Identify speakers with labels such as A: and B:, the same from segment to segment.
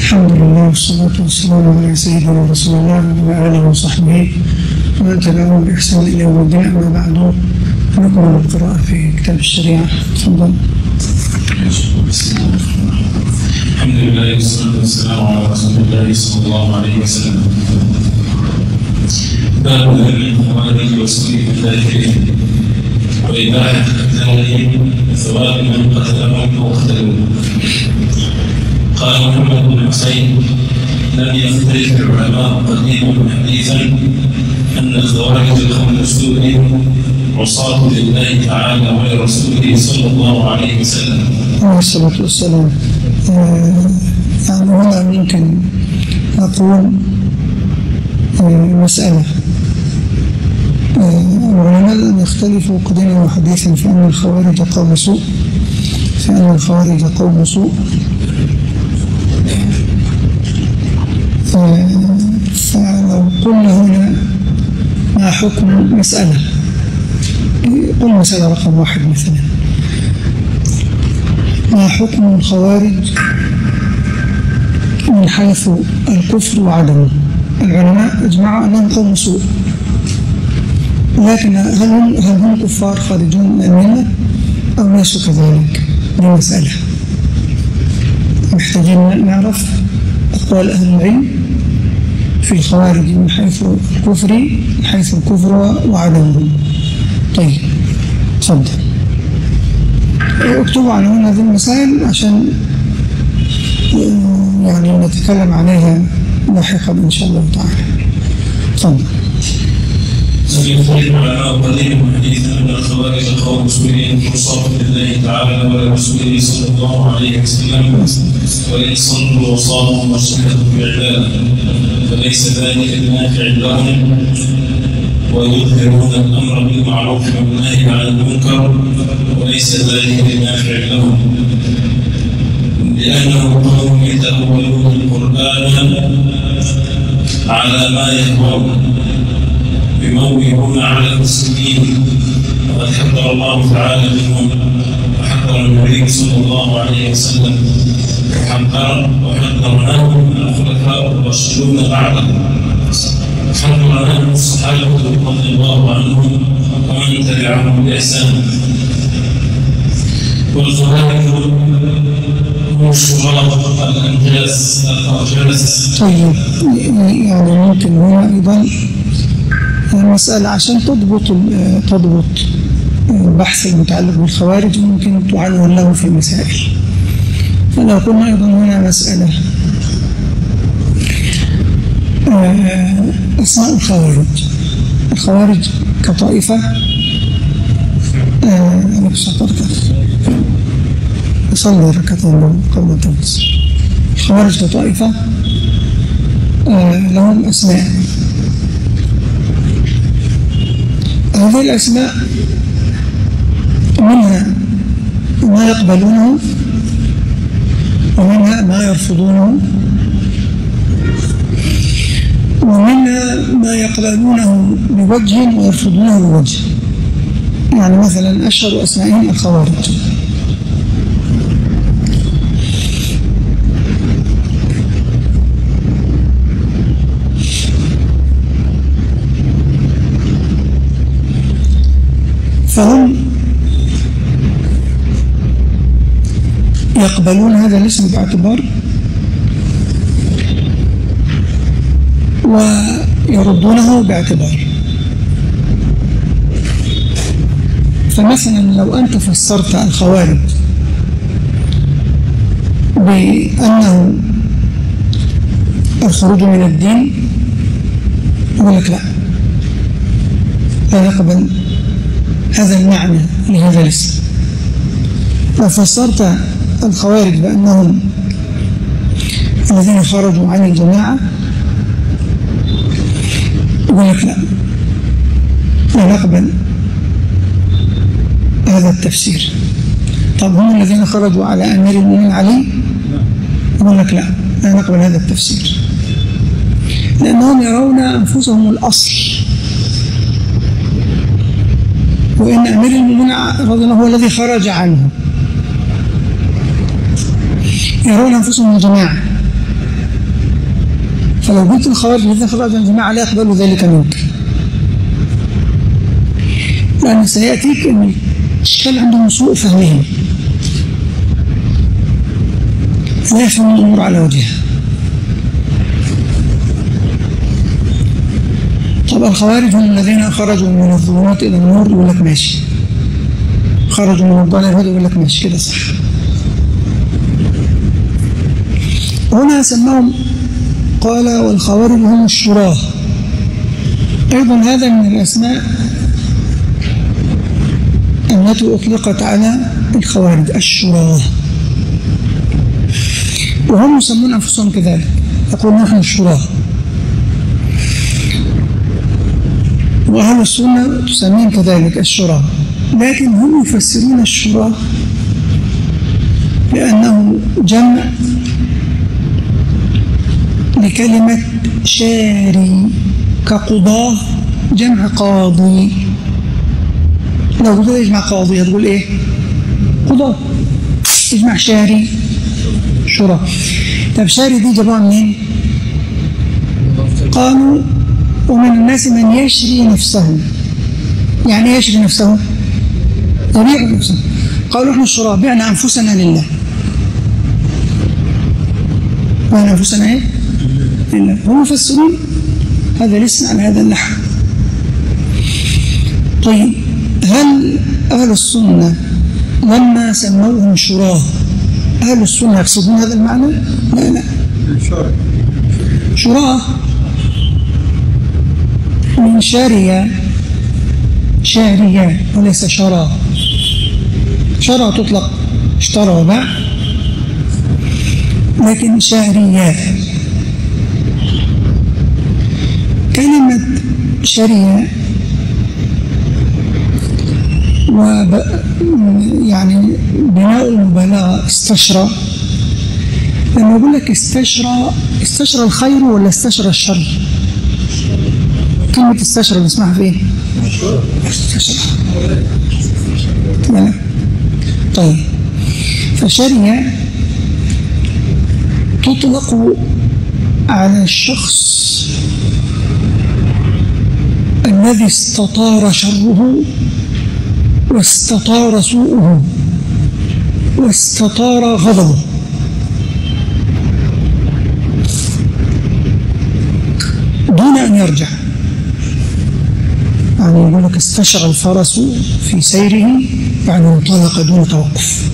A: الحمد لله والصلاة والسلام على سيدنا رسول الله وعلى آله وصحبه ومن تبعهم بإحسان إلى يوم الدين. أما بعد نكمل القراءة في كتاب الشريعة. تفضل.
B: الحمد لله والصلاة والسلام على رسول الله صلى الله عليه وسلم. باب ذم الخوارج وسوء الكافرين وإباحة قتالهم وثواب من قتلهم أو قتلوه. قال محمد بن حسين: لم يختلف العلماء قديما وحديثا أن الخوارج الخمسون عصاة لله تعالى ولرسوله صلى الله عليه وسلم.
A: عليه الصلاة والسلام. يعني هنا ممكن نقول مسألة. العلماء لم يختلفوا قديما وحديثا في أن الخوارج قوم سوء، فلو قلنا هنا ما حكم مسألة، قل مسألة رقم 1 مثلا: ما حكم الخوارج من حيث الكفر وعدمه؟ العلماء اجمعوا أنهم قوم سوء، لكن هل هم كفار خارجون من الملة أو ليسوا كذلك؟ دي مسألة محتاجين نعرف أقوال أهل العلم في الخوارج من حيث الكفر وعدمه. طيب تفضل اكتبوا عنوان هذه المسائل عشان يعني نتكلم عليها لاحقا إن شاء الله تعالى. تفضل.
B: يختلف العلماء قديما وحديثا أن الخوارج قوم سوء عصاة لله تعالى ولرسوله صلى الله عليه وسلم، وإن صلوا وصاموا واجتهدوا في عباده فليس ذلك بنافع لهم، ويظهرون الأمر بالمعروف والنهي عن المنكر وليس ذلك بنافع لهم، لأنهم قوم يتأولون القرآن على ما يهوون يموهون على المسلمين، وقد حذر الله تعالى منهم وحذر النبي صلى الله عليه وسلم وحذرناهم الخلفاء الراشدون بعده، حذرناهم الصحابة رضي الله عنهم ومن تبعهم بإحسان. والخوارج هم الشرار الأنجاس الأرجاس.
A: طيب يعني ممكن هنا أيضا المسألة عشان تضبط البحث المتعلق بالخوارج ممكن تعلم له في مسائل. فلو قلنا أيضا هنا مسألة أسماء الخوارج كطائفة. أنا بسطرت أصلي ركعتين قبل تنس. الخوارج كطائفة لهم أسماء. هذه الأسماء منها ما يقبلونه ومنها ما يرفضونه ومنها ما يقبلونه بوجه ويرفضونه بوجه. يعني مثلا أشهر أسمائهم الخوارج. فهم يقبلون هذا الاسم باعتبار ويردونه باعتبار. فمثلا لو أنت فسرت الخوارج بأنه الخروج من الدين، أقول لك لا نقبل هذا المعنى لهذا الاسم. لو فسرت الخوارج بأنهم الذين خرجوا عن الجماعة، أقول لك لا نقبل هذا التفسير. طب هم الذين خرجوا على أمير المؤمنين علي، أقول لك لا نقبل هذا التفسير، لأنهم يرون أنفسهم الأصل، وإن أمير المؤمنين رضي الله هو الذي خرج عنه. يرون أنفسهم الجماعة فلو قلت الخوارج الذين خرجوا عن الجماعة لا يقبلوا ذلك منك، لأن سيأتيك أن الإشكال عندهم سوء فهمهم، لا يفهم الأمور على وجهها. طب الخوارج هم الذين خرجوا من الظلمات إلى النور، يقول لك ماشي، خرجوا من الضلال هذا، يقول لك ماشي كده صح. هنا سماهم قال والخوارج هم الشراه، أيضا هذا من الأسماء التي أطلقت على الخوارج، الشراه، وهم يسمون أنفسهم كذلك، يقولون نحن الشراه. وأهل السنة تسمين كذلك الشراه، لكن هم يفسرون الشراه لأنه جمع لكلمة شاري، كقضاه جمع قاضي. لو قلت اجمع قاضي هتقول ايه؟ قضاه. اجمع شاري شراه. طب شاري دي جابوها منين؟ قالوا ومن الناس من يشري نفسه. يعني ايه يشري نفسه؟ يبيع نفسه. قالوا احنا الشراء بعنا انفسنا لله. بعنا انفسنا ايه؟ لله. هم يفسرون هذا الاسم على هذا النحو. طيب هل أهل السنة لما سموهم شراه أهل السنة يقصدون هذا المعنى؟ لا لا. شراه من شارية، شارية وليس شرى. شرى تطلق اشترى وباع، لكن شارية كلمة شارية يعني بناء المبالغة استشرى. لما يقول لك استشرى الخير ولا استشرى الشر؟ كلمة استشرى بنسمعها في ايه؟ استشرى. تمام. طيب فشرية تطلق على الشخص الذي استطار شره واستطار سوءه واستطار غضبه. دون أن يرجع. يعني يقول لك استشرى الفرس في سيره يعني انطلق دون توقف.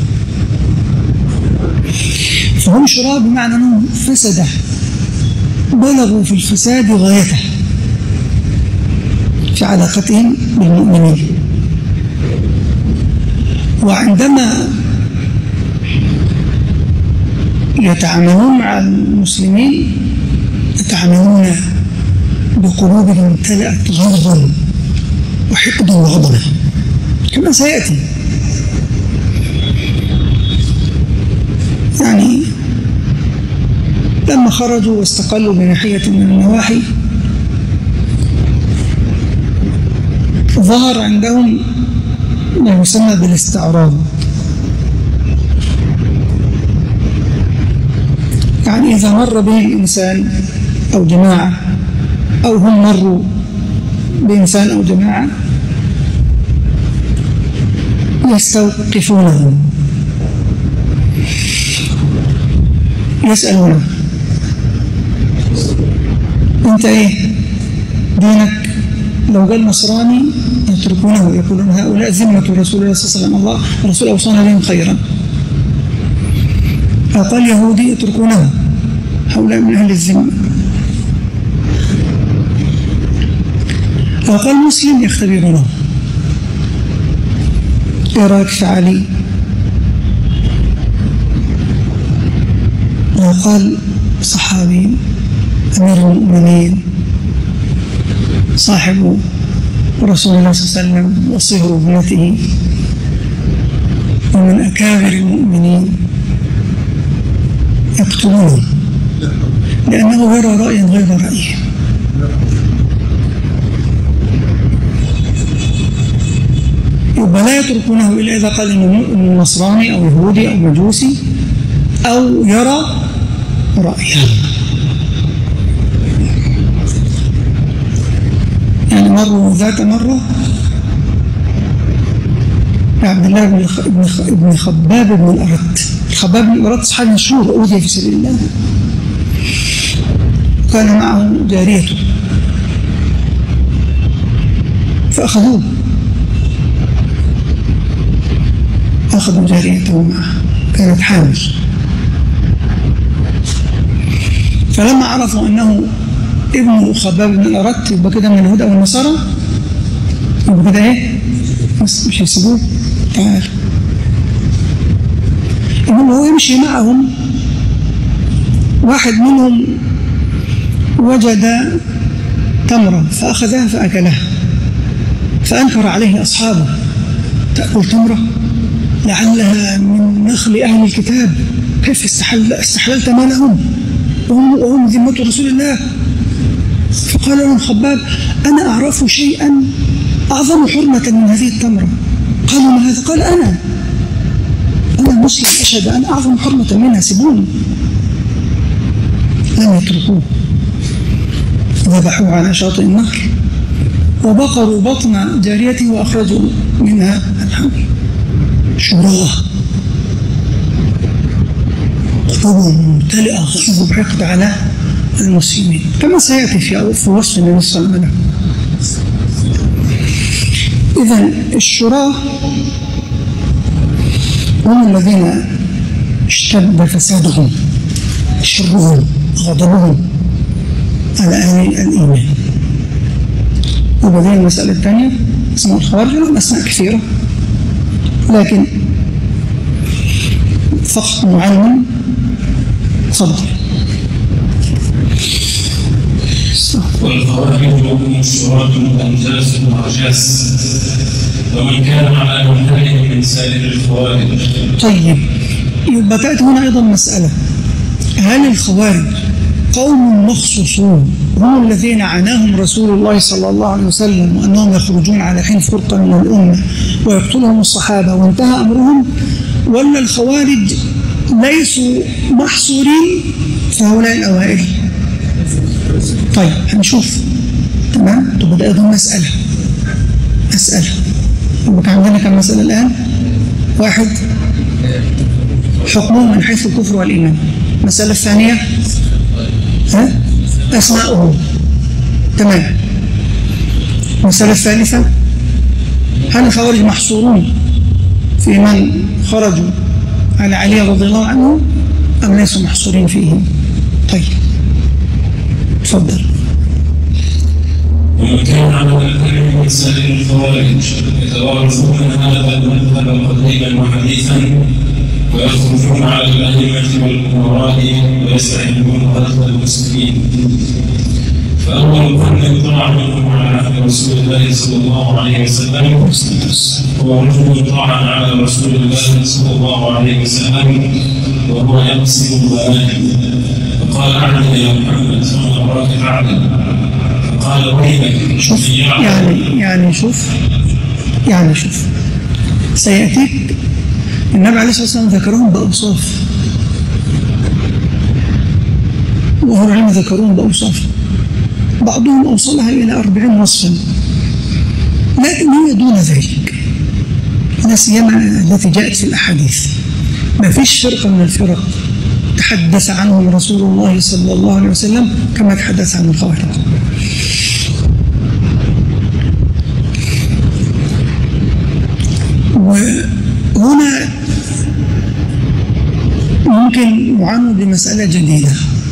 A: فهم شراء بمعنى أنهم فسد، بلغوا في الفساد غايته في علاقتهم بالمؤمنين. وعندما يتعاملون مع المسلمين يتعاملون بقلوبهم امتلأت غضبا وحقدا وغضبا كما سيأتي. يعني لما خرجوا واستقلوا بناحية من النواحي ظهر عندهم ما يسمى بالاستعراض. يعني إذا مر به الإنسان أو جماعة أو هم مروا بإنسان أو جماعة يستوقفونه يسألونه أنت إيه دينك؟ لو قال نصراني يتركونه، يقولون هؤلاء ذمة رسول الله صلى الله عليه وسلم، الله الرسول أوصانا بهم خيرا. قال يهودي يتركونه، هؤلاء من أهل الذمة. قال مسلم يختبرونه، إيه رأيك في علي؟ وقال صحابي أمير المؤمنين صاحب رسول الله صلى الله عليه وسلم وصهر ابنته ومن أكابر المؤمنين يقتلونه لأنه غير رأي غير رأيه. يبقى لا يتركونه إلا إذا قال إنه نصراني أو يهودي أو مجوسي أو يرى رأيه. يعني مروا ذات مرة عبد الله بن خباب بن الأرت. خباب بن الأرت صحابي مشهور أوذي في سبيل الله، كان معه جاريته فأخذوه، أخذوا جاريته معه كانت حامل. فلما عرفوا أنه ابن خباب بن الأرت يبقى كده من اليهود أو النصارى، يبقى كده إيه؟ مش يسيبوه، تعال. إنما هو يمشي معهم، واحد منهم وجد تمرة فأخذها فأكلها، فأنكر عليه أصحابه: تأكل تمرة؟ لعلها من نخل أهل الكتاب، كيف استحللت مالهم وهم ذمة رسول الله؟ فقال لهم خباب: أنا أعرف شيئا أعظم حرمة من هذه التمرة. قالوا: ما هذا؟ قال: أنا مسلم أشهد أن أعظم حرمة منها، سيبوني. لم يتركوه، ذبحوه على شاطئ النهر وبقروا بطن جاريته وأخرجوا منها الحمل. شراه قلوبهم ممتلئة غضب وحقد على المسلمين، كما سيأتي في وصف النبي صلى الله عليه وسلم. إذن الشراه هم الذين اشتد فسادهم، شرهم، غضبهم على أهل الإيمان. وبعدين المسألة الثانية اسمها الخوارج، لهم أسماء كثيرة لكن فقط معلم. تفضل.
B: والخوارج هم الشراك الأنجاس والأرجاس، ومن كان على منهجه من سائر الخوارج.
A: طيب، يبقى تأتي هنا أيضا مسألة: هل الخوارج قوم مخصوصون هم الذين عناهم رسول الله صلى الله عليه وسلم وأنهم يخرجون على حين فرقة من الأمة ويقتلهم الصحابة وانتهى أمرهم، ولا الخوارج ليسوا محصورين في هؤلاء الأوائل؟ طيب هنشوف. تمام. تبقى أيضا مسألة. يبقى عندنا كم مسألة الآن؟ واحد، حكمهم من حيث الكفر والإيمان. المسألة الثانية أسماؤهم. تمام. المسألة الثالثة: هل الخوارج محصورون في من خرجوا على علي رضي الله عنه أم ليسوا محصورين فيهم؟ طيب تفضل.
B: ومن كان على منهج من سائر الخوارج يتوارثون هذا المذهب قديما وحديثا ويخرجون على الأئمة والأمراء ويستحبون قتل المسلمين. فأول من يطاع منهم على عهد رسول الله صلى الله عليه وسلم هو رجل طاعن على رسول الله صلى الله عليه وسلم وهو يقسم المآلم، فقال: أعلم يا محمد، ثم أراك أعلم. فقال: ويلك.
A: شوف يعني شوف سيأتيك النبي عليه الصلاة والسلام ذكرهم بأوصاف، وهو العلم ذكرهم بأوصاف، بعضهم أوصلها إلى 40 وصفا، لكن هي دون ذلك، لا سيما التي جاءت في الأحاديث. ما فيش فرقة من الفرق تحدث عنهم رسول الله صلى الله عليه وسلم كما تحدث عن الخوارج. وهنا ممكن نعنى بمسألة جديدة.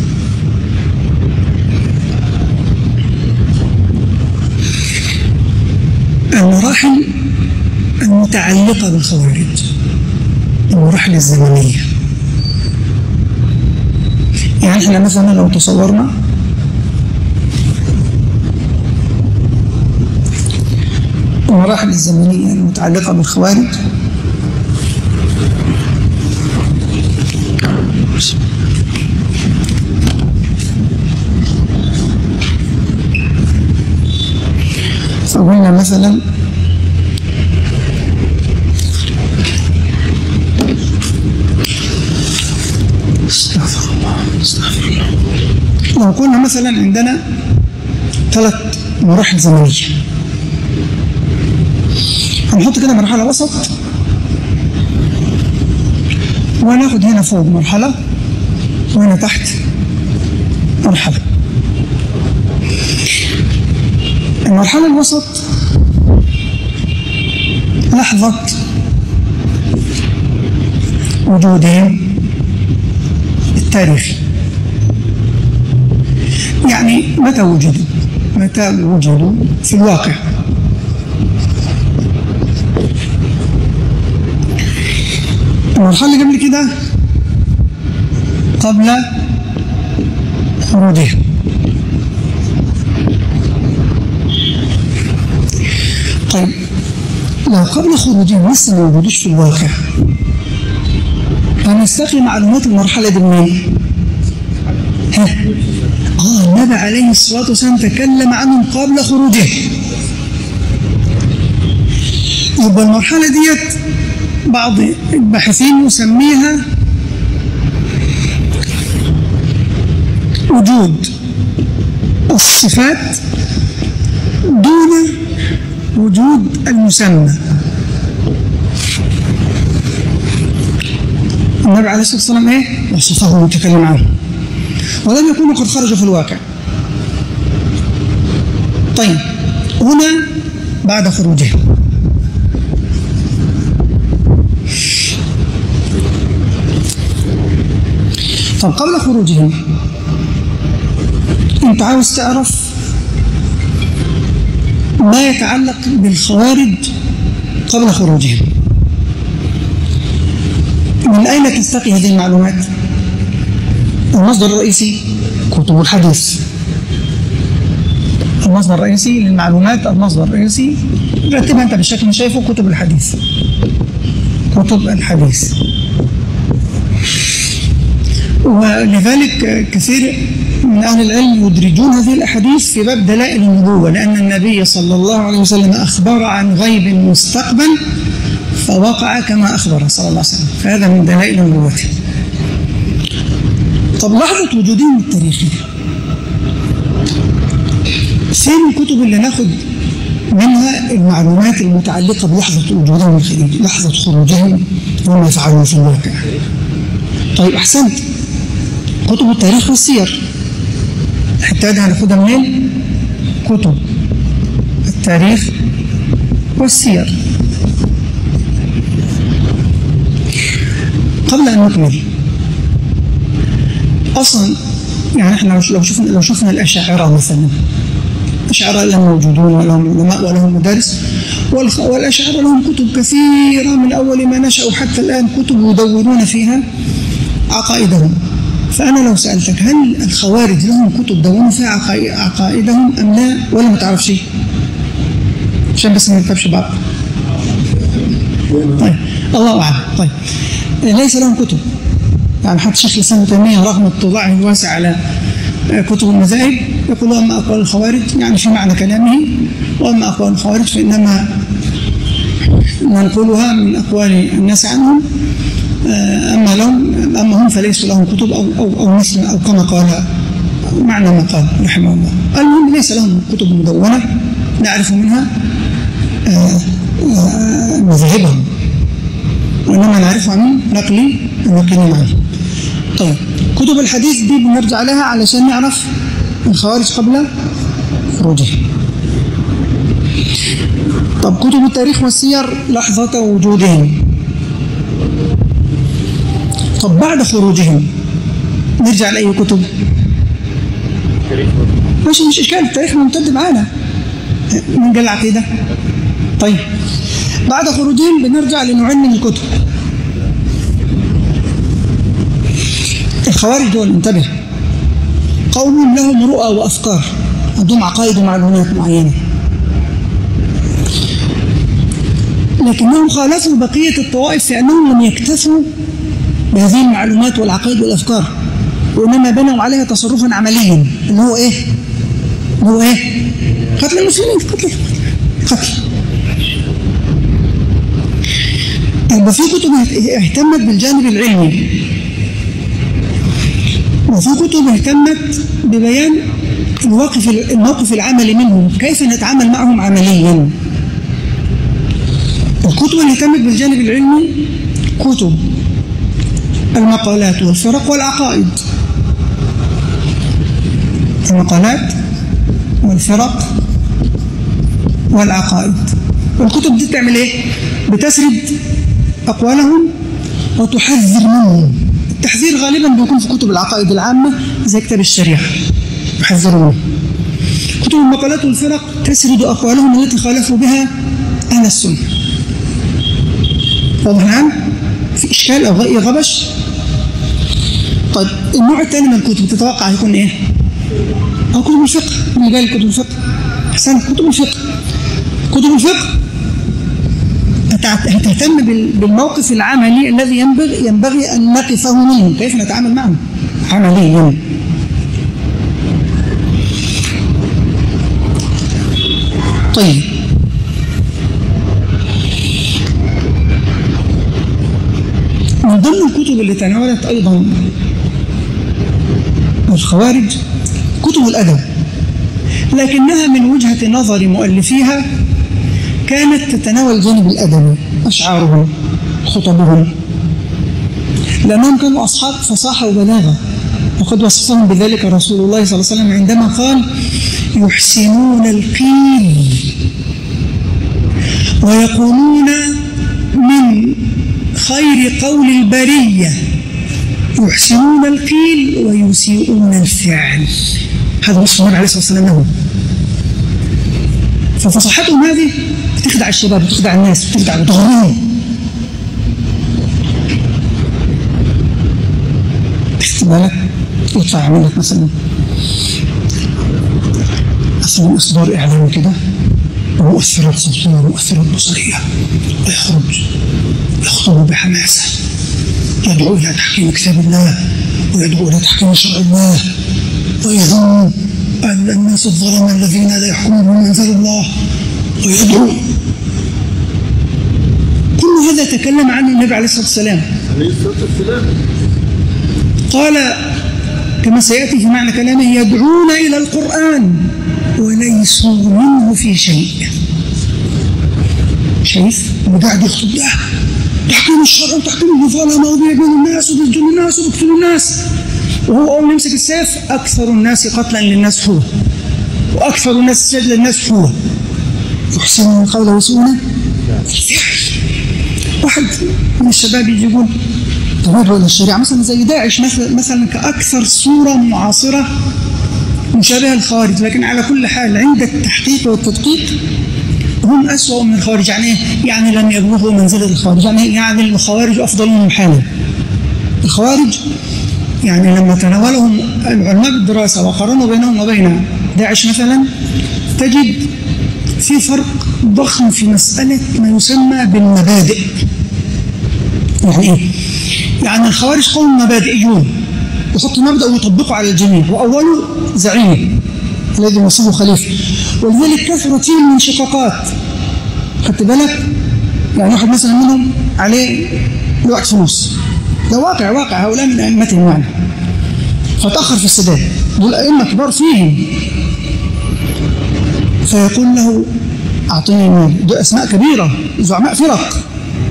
A: المراحل المتعلقة بالخوارج، المراحل الزمنية. يعني احنا مثلا لو تصورنا المراحل الزمنية المتعلقة بالخوارج، فقلنا مثلا استغفر الله. لو قلنا مثلا عندنا 3 مراحل زمنية. هنحط كده مرحلة وسط، وناخد هنا فوق مرحلة وهنا تحت مرحلة. المرحلة الوسط لحظة وجودهم التاريخي، يعني متى وجدوا في الواقع. المرحلة اللي قبل كده قبل خروجهم. طيب لو قبل خروجهم لسه ما وجدوش في الواقع، هنستقي معلومات المرحلة دي منين؟ النبي عليه الصلاة والسلام تكلم عنهم قبل خروجهم. يبقى المرحلة ديت بعض الباحثين يسميها وجود الصفات دون وجود المسمى. النبي عليه الصلاة والسلام وصفه المتكلم عنه، ولم يكونوا قد خرجوا في الواقع. طيب هنا بعد خروجهم، طب قبل خروجهم انت عاوز تعرف ما يتعلق بالخوارج قبل خروجهم. من أين تستقي هذه المعلومات؟ المصدر الرئيسي كتب الحديث. المصدر الرئيسي للمعلومات، المصدر الرئيسي رتبها انت بالشكل اللي شايفه، كتب الحديث. كتب الحديث. ولذلك كثير من أهل العلم يدرجون هذه الأحاديث في باب دلائل النبوة، لأن النبي صلى الله عليه وسلم أخبر عن غيب مستقبل فوقع كما أخبر صلى الله عليه وسلم، فهذا من دلائل نبوته. طب لحظة وجودهم التاريخي، فين الكتب اللي ناخد منها المعلومات المتعلقة بلحظة وجودهم الخارجي، لحظة خروجهم وما يفعلون في الواقع؟ طيب أحسنت، كتب التاريخ والسير. الحتة دي هناخدها منين؟ كتب التاريخ والسير. قبل أن نكمل، أصلا يعني احنا لو شفنا الأشاعرة مثلا، الأشاعرة لهم موجودون ولهم علماء ولهم مدارس، والأشاعرة لهم كتب كثيرة من أول ما نشأوا حتى الآن، كتب يدورون فيها عقائدهم. فأنا لو سألتك هل الخوارج لهم كتب دونوا فيها عقائدهم أم لا، ولا ما تعرف شيء؟ عشان بس ما نركبش بعض. طيب الله أعلم. طيب ليس لهم كتب، يعني حتى شيخ الإسلام ابن تيمية رغم اطلاعه الواسع على كتب المذاهب يقول أما أقوال الخوارج يعني في معنى كلامه، وأما أقوال الخوارج فإنما ننقلها من أقوال الناس عنهم، أما هم فليسوا لهم كتب أو مثل أو كما قال معنى ما قال رحمه الله. المهم ليس لهم كتب مدونة نعرف منها مذاهبهم، وإنما نعرفها من نقل عنه. طيب كتب الحديث دي بنرجع لها علشان نعرف الخوارج قبل خروجهم. طب كتب التاريخ والسير لحظة وجودهم. طب بعد خروجهم نرجع لأي كتب؟ مش إشكال، التاريخ ممتد معانا من قال العقيدة. طيب بعد خروجهم بنرجع لنوعين من الكتب. الخوارج دول انتبه، قوم لهم رؤى وأفكار، عندهم عقائد ومعلومات معينة، لكنهم خالفوا بقية الطوائف في أنهم لم يكتفوا بهذه المعلومات والعقائد والأفكار، وإنما بنوا عليها تصرفا عمليا اللي هو إيه؟ قتل المسلمين، قتل. يبقى في كتب اهتمت بالجانب العلمي، وفي كتب اهتمت ببيان الموقف العملي منهم، كيف نتعامل معهم عمليا. الكتب اللي اهتمت بالجانب العلمي كتب المقالات والفرق والعقائد. المقالات والفرق والعقائد. والكتب دي تعمل ايه؟ بتسرد أقوالهم وتحذر منهم. التحذير غالبا بيكون في كتب العقائد العامة زي كتاب الشريعة، يحذرون. كتب المقالات والفرق تسرد أقوالهم التي خالفوا بها أهل السنة. واضح الآن؟ في إشكال أو غبش؟ طيب النوع الثاني من الكتب تتوقع يكون إيه؟ أو كتب الفقه. اللي قال كتب الفقه أحسن. كتب الفقه. كتب الفقه هتهتم بالموقف العملي الذي ينبغي أن نقفه منه، كيف نتعامل معه عمليا. طيب من ضمن الكتب اللي تناولت أيضا الخوارج كتب الأدب، لكنها من وجهة نظر مؤلفيها كانت تتناول الجانب الأدبي، أشعارهم، خطبهم، لأنهم كانوا أصحاب فصاحة وبلاغة، وقد وصفهم بذلك رسول الله صلى الله عليه وسلم عندما قال: يحسنون القيل ويقولون من خير قول البرية، يحسنون القيل ويسيئون الفعل. هذا وصف النبي عليه الصلاة والسلام لهم. ففصاحتهم هذه بتخدع الشباب، بتخدع الناس، بتخدع بتغريهم. تخدع بالك يطلع يعمل لك مثلا إصدار إعلامي كده، ومؤثرات صوتية ومؤثرات بصرية، ويخرج يخطب بحماسة، يدعو إلى تحكيم كتاب الله، ويدعو إلى تحكيم شرع الله، ويذم الناس الظلمة الذين لا يحكمون بما أنزل الله، ويدعو. كل هذا تكلم عنه النبي عليه الصلاة والسلام. قال كما سيأتي في معنى كلامه: يدعون إلى القرآن وليسوا منه في شيء. شايف؟ وقاعد يخطب ده تحكيم الشرع وتحكيم الظلمة وبيعملوا الناس وبيسجنوا الناس وبيقتلوا الناس، وهو أول ما يمسك السيف أكثر الناس قتلا للناس هو، وأكثر الناس سجلا للناس هو. يحسنون القول ويسيئون الفعل. واحد من الشباب يجي يقول تبادل إلى الشريعة مثلا زي داعش مثلا كأكثر صورة معاصرة مشابهة للخوارج، لكن على كل حال عند التحقيق والتدقيق هم أسوأ من الخوارج. يعني لم يبلغوا منزلة الخوارج، يعني الخوارج أفضل منهم حالا. الخوارج يعني لما تناولهم العلماء بالدراسة وقارنوا بينهم وبين داعش مثلا، تجد في فرق ضخم في مسألة ما يسمى بالمبادئ. يعني إيه؟ يعني الخوارج قوم مبادئيون، يحطوا مبدأ ويطبقوا على الجميع، وأوله زعيم الذي يصيبه خليفة، ولذلك كثرت فيه من شقاقات. خدت بالك؟ يعني واحد مثلا منهم عليه وقت فلوس، ده واقع هؤلاء من أئمتهم يعني، فتأخر في السداد، دول أئمة كبار فيهم، فيقول له أعطيني مال. دول أسماء كبيرة، زعماء فرق،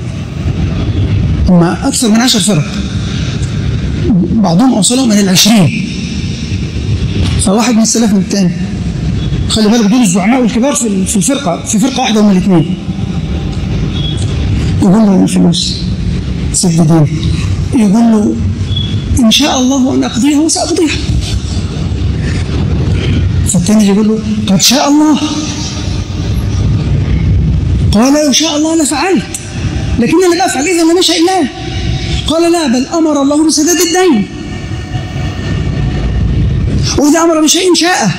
A: هم أكثر من 10 فرق، بعضهم أوصلهم من 20. فواحد من السلف من الثاني، خلي بالك دول الزعماء والكبار في الفرقة، في فرقة واحدة من الاثنين. يقول له الفلوس سددين، يقول له إن شاء الله أن أقضيها وسأقضيها. فالثاني يقول له قد شاء الله. قال لو شاء الله لفعلت، لكنني لا أفعل إذا لم يشاء الله. قال لا، بل أمر الله بسداد الدين، وإذا أمر بشيء شاءه.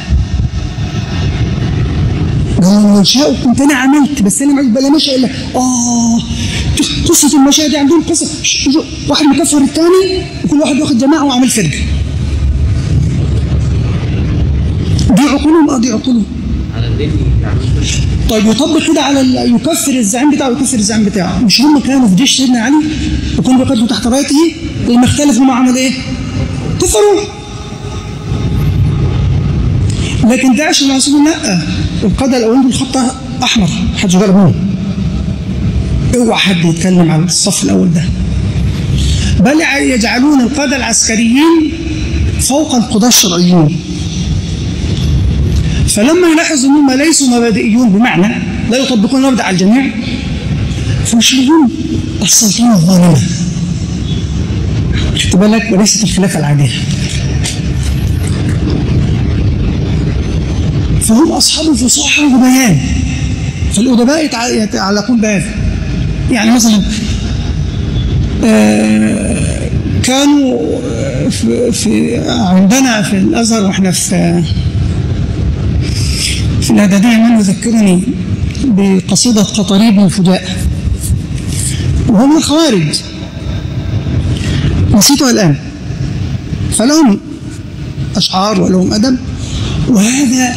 A: قال لو شاء كنت أنا عملت، بس أنا بل ما شاء الله. قصة المشاهد دي عندهم قصة، واحد مكفر الثاني وكل واحد واخد جماعة وعمل فرقة. دي عقولهم دي عقولهم. طيب يطبق كده على يكفر الزعيم بتاعه ويكفر الزعيم بتاعه. مش هم كانوا في جيش سيدنا علي وكانوا بيقاتلوا تحت رايته، لما اختلفوا هم عمل ايه؟ كفروا. لكن داعش المعصومين لا، القادة الأولين دول خط أحمر، محدش جربهم. اوعى حد يتكلم عن الصف الأول ده. بل يجعلون القادة العسكريين فوق القضاة الشرعيين. فلما يلاحظوا أنهم ليسوا مبادئيون بمعنى لا يطبقون المبدأ على الجميع، فيشغلون السلطنة الظالمة. خدت بالك؟ وليست الخلافة العادية. فهم أصحاب فصاحة وبيان، فالأدباء يتعلقون بهذا. يعني مثلا كانوا عندنا في الأزهر وإحنا في الإعدادية من يذكرني بقصيدة قطريب الفجاء، وهم الخوارج، نسيتها الآن. فلهم أشعار ولهم أدب، وهذا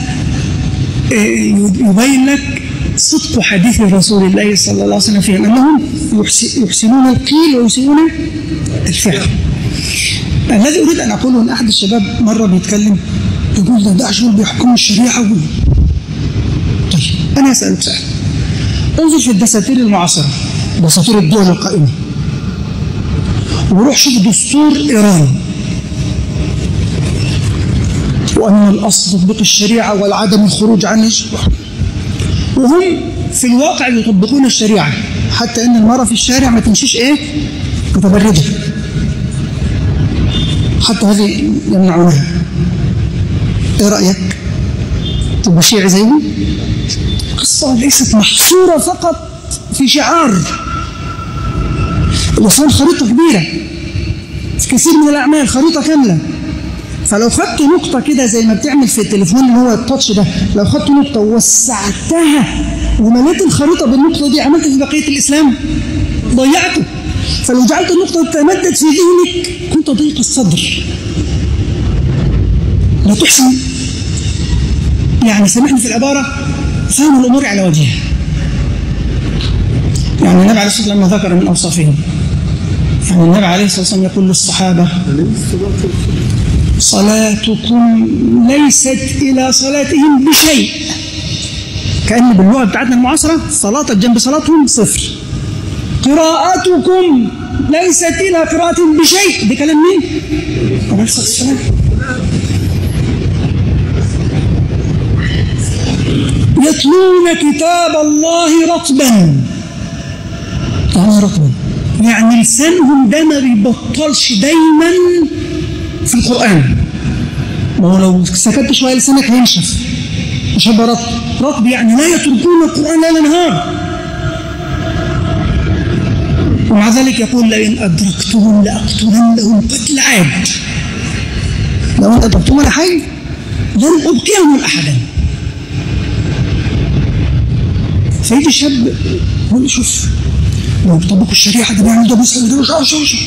A: يبين لك صدق حديث رسول الله صلى الله عليه وسلم فيهم أنهم يحسنون القيل ويسيئون الفعل. الذي أريد أن أقوله أن أحد الشباب مرة بيتكلم يقول ده داعش بيحكموا الشريعة. طيب أنا أسألك سؤال، انظر في الدساتير المعاصرة، دساتير الدول القائمة، وروح شوف دستور إيران، وأن الأصل تطبيق الشريعة والعدم الخروج عن الشريعة، وهم في الواقع يطبقون الشريعة، حتى أن المرأة في الشارع ما تمشيش متبردة، حتى هذه يمنعونها. إيه رأيك؟ تبقى شيعي زيهم؟ القصة ليست محصورة فقط في شعار. الإسلام خريطة كبيرة في كثير من الأعمال، خريطة كاملة. فلو خدت نقطة كده زي ما بتعمل في التليفون اللي هو التاتش ده، لو خدت نقطة ووسعتها ومليت الخريطة بالنقطة دي، عملت في بقية الإسلام؟ ضيعته. فلو جعلت النقطة تتمدد في ذهنك كنت ضيق الصدر، لا تحسن، يعني سامحني في العبارة، فهم الأمور على وجهها. يعني النبي عليه الصلاة والسلام ذكر من أوصافهم، يعني النبي عليه الصلاة والسلام يقول للصحابة: صلاتكم ليست إلى صلاتهم بشيء. كأن باللغة بتاعتنا المعاصرة صلاتك جنب صلاتهم صفر. قراءتكم ليست إلى قراءتهم بشيء. ده كلام مين؟ عليه الصلاة والسلام. يتلون كتاب الله رطبا. يعني رطبا يعني لسانهم ده ما بيبطلش دايما في القرآن. ما هو لو سكت شوية لسانك هينشف، مش هيبقى رطب. رطب يعني لا يتركون القرآن ليل نهار. ومع ذلك يقول: لئن أدركتهم لأقتلنهم قتل عاد. لو أنت أدركتهم ولا حي لن أبقيهم أحدا. فيجي شاب يقول: شوف لو طبقوا الشريعة ده بيعمل ده بيسأل ده وش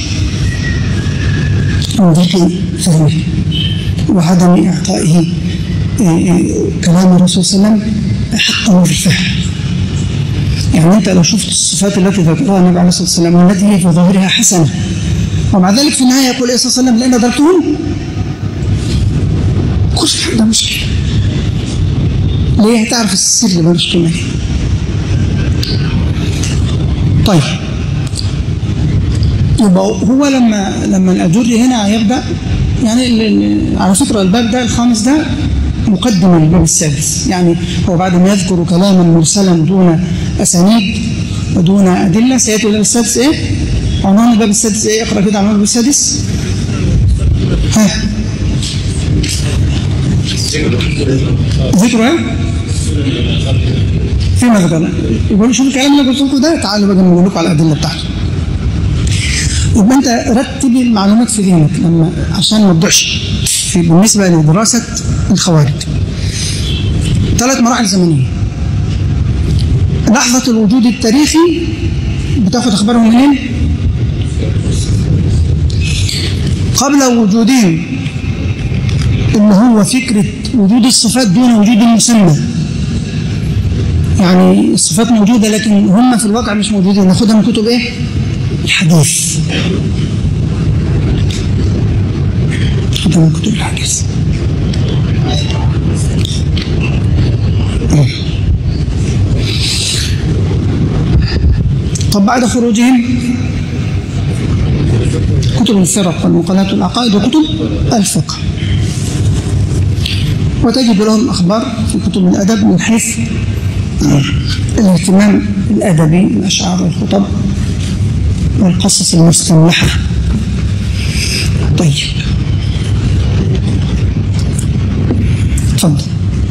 A: انظر فهمه وعدم إعطائه كلام الرسول صلى الله عليه وسلم حقه في الفهم. يعني أنت لو شفت الصفات التي ذكرها النبي عليه الصلاة والسلام والتي هي في ظاهرها حسنة، ومع ذلك في النهاية يقول صلى الله عليه وسلم: لأن أدركتهم كل ده مشكلة. ليه؟ هتعرف السر اللي مالوش قيمة. طيب يبقى هو لما الأجوري هنا هيبدأ، يعني على فكرة الباب ده الخامس ده مقدمة للباب السادس. يعني هو بعد ما يذكر كلاما مرسلا دون أسانيد ودون أدلة سيأتي الباب السادس. إيه؟ عنوان الباب السادس إيه؟ اقرأ كده عنوان الباب السادس. ها ذكره إيه؟ فيما ذكرنا. يقول: شوف الكلام اللي قلت لكم ده، تعالوا بقى نقول لكم على الأدلة بتاعته. يبقى أنت رتب المعلومات في ذهنك عشان ما تضيعش بالنسبة لدراسة الخوارج. 3 مراحل زمنية. لحظة الوجود التاريخي بتاخد أخبارهم منين؟ قبل وجودهم، اللي هو فكرة وجود الصفات دون وجود المسمى. يعني الصفات موجودة لكن هم في الواقع مش موجودين. ناخدها من كتب إيه؟ الحديث. ناخدها من كتب الحديث. طب بعد خروجهم كتب الفرق والمقالات والعقائد وكتب الفقه، وتجد لهم أخبار في كتب الأدب من حيث الاهتمام الأدبي، الأشعار والخطب والقصص المستملحة. طيب تفضل.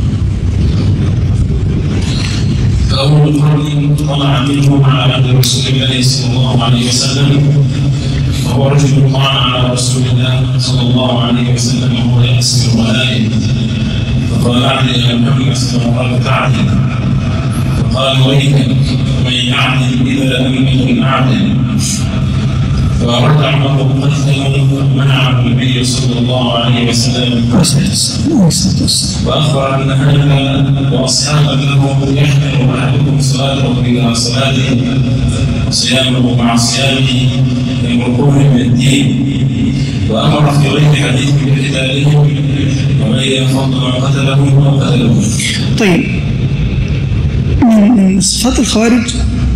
B: فأول قرن طلع منهم على عهد رسول الله صلى الله عليه وسلم، وهو رجل طعن على رسول الله صلى الله عليه وسلم وهو يأسر الغنائم، فقال اعدل يا محمد فقال تعدل، فقال ويلك من يعدل إذا لم يكن أعدل، فأراد عمر قتله منع النبي صلى الله عليه وسلم، وأخبر أن هذا وأصحابه له يحمل أحدكم صلاته إلى صلاته وصيامه مع صيامه يمرقون من الدين، وأمر في غير حديث بقتالهم وبين فضل من قتلهم أو قتلهم.
A: طيب، من صفات الخوارج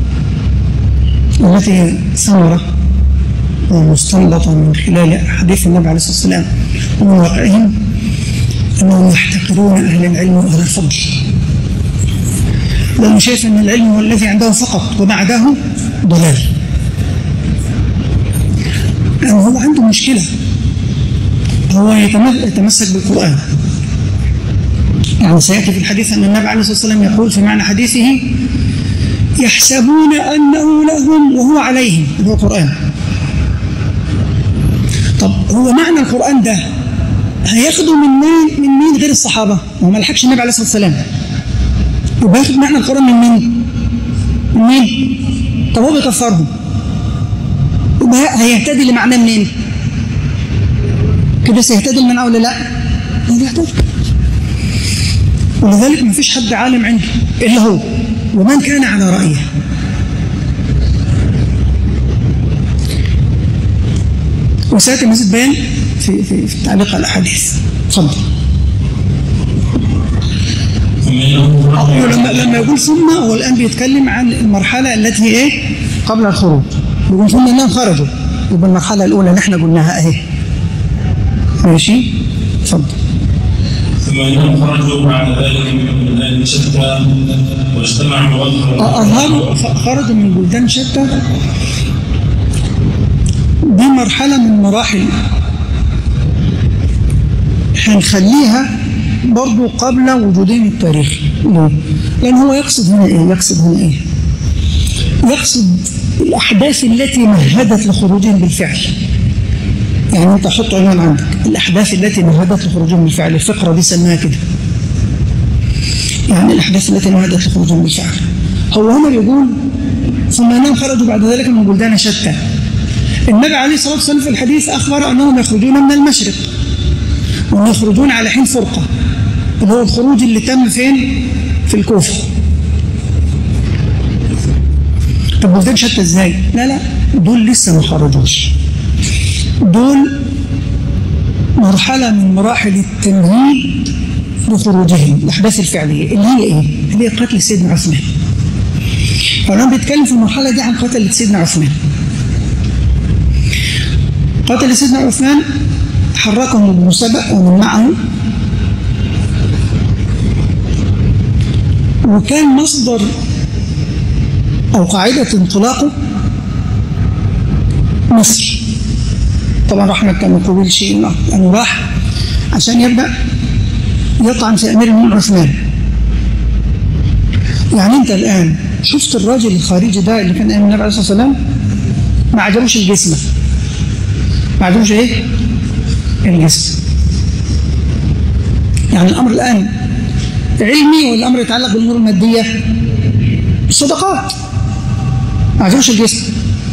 A: التي ثمرة ومستنبطة من خلال حديث النبي عليه الصلاة والسلام ومن واقعهم أنهم يحتقرون أهل العلم وأهل الفضل، لأنه شايف أن العلم هو الذي عنده فقط وما عداه ضلال. لأنه هو عنده مشكلة، هو يتمسك بالقرآن. يعني سيأتي في الحديث أن النبي عليه الصلاة والسلام يقول في معنى حديثه يحسبون أنه لهم وهو عليهم، هو القرآن. طب هو معنى القرآن ده هياخده من مين غير الصحابة؟ هو ما لحقش النبي عليه الصلاة والسلام، يبقى ياخد معنى القرآن من مين؟ من مين؟ طب هو بيكفرهم، يبقى هيهتدي لمعناه منين؟ كده سيهتدي لمعناه ولا لا؟ لا يهتدي. ولذلك ما فيش حد عالم عنده إلا هو ومن كان على رأيه. وسيأتي مزيد بيان في التعليق على الأحاديث. تفضل. لما يقول ثم هو الآن بيتكلم عن المرحلة التي إيه قبل الخروج، بيقول ثم إنهم خرجوا، يبقى المرحلة الأولى اللي إحنا قلناها إيه. ماشي؟ تفضل.
B: ثم إنهم خرجوا بعد ذلك من بلدان شتى واجتمعوا
A: أظهروا خرجوا من بلدان شتى. دي مرحلة من مراحل هنخليها برضو قبل وجودهم التاريخي. لأن هو يقصد هنا إيه؟ يقصد الأحداث التي مهدت لخروجهم بالفعل. يعني أنت حط عنوان عندك الأحداث التي مهدت لخروجهم بالفعل، الفقرة دي سماها كده، يعني الأحداث التي مهدت لخروجهم بالفعل. هو هنا بيقول ثم إنهم خرجوا بعد ذلك من بلدان شتى. النبي عليه الصلاة والسلام في الحديث أخبر أنهم يخرجون من المشرق وهم يخرجون على حين فرقة، اللي هو الخروج اللي تم فين؟ في الكوفة. طب بلدان شتى ازاي؟ لا دول لسه ما خرجوش، دول مرحلة من مراحل التمهيد لخروجهم، الأحداث الفعلية اللي هي إيه؟ اللي هي قتل سيدنا عثمان. فلما بيتكلم في المرحلة دي عن قتل سيدنا عثمان. قتل سيدنا عثمان حركهم ابن سبأ ومن معه، وكان مصدر أو قاعدة انطلاقه مصر. طبعا راح مكة من قبيل شيء، يعني راح عشان يبدأ يطعن في أمير المؤمنين عثمان. يعني أنت الآن شفت الراجل الخارجي ده اللي كان أيام النبي عليه الصلاة والسلام، ما عجبوش الجسم، ما عجبوش إيه؟ الجسم. يعني الأمر الآن علمي والأمر يتعلق بالأمور المادية، الصدقات، ما عجبوش الجسم.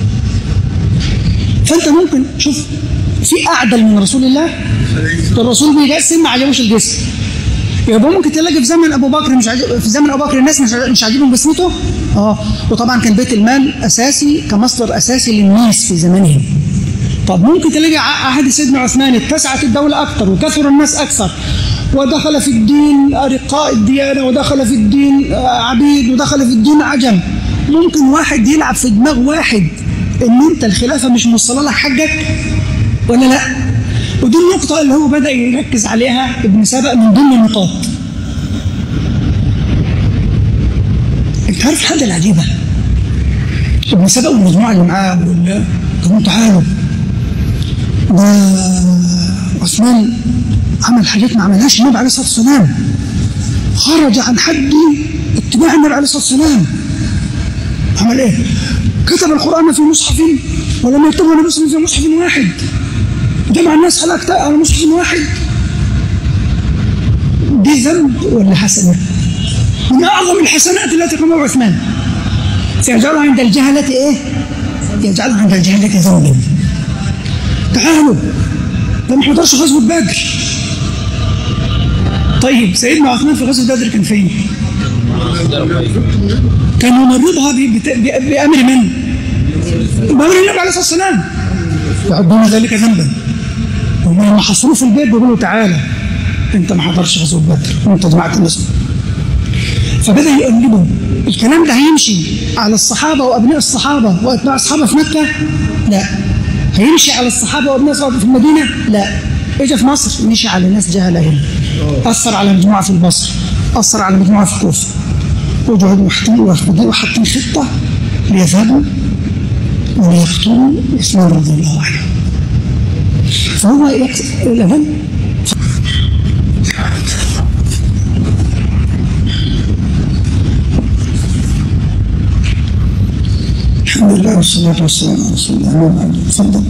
A: فأنت ممكن شوف في أعدل من رسول الله، الرسول بيجسم ما عجبوش الجسم. يبقى ممكن تلاقي في زمن أبو بكر في زمن أبو بكر الناس مش عاجبهم جسمته. وطبعا كان بيت المال أساسي كمصدر أساسي للناس في زمانهم. طب ممكن تلاقي عهد سيدنا عثمان اتسعت الدولة أكثر وكثر الناس أكثر، ودخل في الدين أرقاء الديانة، ودخل في الدين عبيد، ودخل في الدين عجم. ممكن واحد يلعب في دماغ واحد ان انت الخلافه مش موصله لك حقك ولا لا. ودي النقطه اللي هو بدا يركز عليها ابن سبأ من ضمن النقاط. انت عارف الحاجه العجيبه، ابن سبأ والمجموعه اللي معاه قالوا تعالوا ده عثمان عمل حاجات ما عملهاش النبي عليه الصلاه والسلام، خرج عن حد اتباع النبي عليه الصلاه والسلام. عمل ايه؟ كتب القران في مصحف ولم يكتبه النبي صلى الله عليه وسلم في مصحف واحد، جمع الناس على مصحف واحد. دي ذنب ولا حسنه؟ من اعظم الحسنات التي قام عثمان. سيجعلها عند الجهله ايه؟ يجعلها عند الجهله ذنبا. تعالوا ده ما حضرش غزوه بدر. طيب سيدنا عثمان في غزوه بدر كان فين؟ كان يمرضها بامر من؟ بامر النبي عليه الصلاه والسلام. يعدون ذلك ذنبا. هم لما حصروه في البيت بيقولوا تعالى انت ما حضرش غزوه بدر وانت جماعه الناس. فبدا يقلبوا الكلام ده هيمشي على الصحابه وابناء الصحابه واتباع الصحابه في مكه؟ لا. هيمشي على الصحابه وابناء الصحابه في المدينه؟ لا. اجى في مصر مشي على ناس جهله هنا، اثر على مجموعه في البصره، اثر على مجموعه في الكوفه، وجعلوا وحاطين خطه ليذهبوا وليقتلوا عثمان رضي الله عنه. فهو الأذن الحمد لله والصلاة والسلام على رسول الله. تفضل.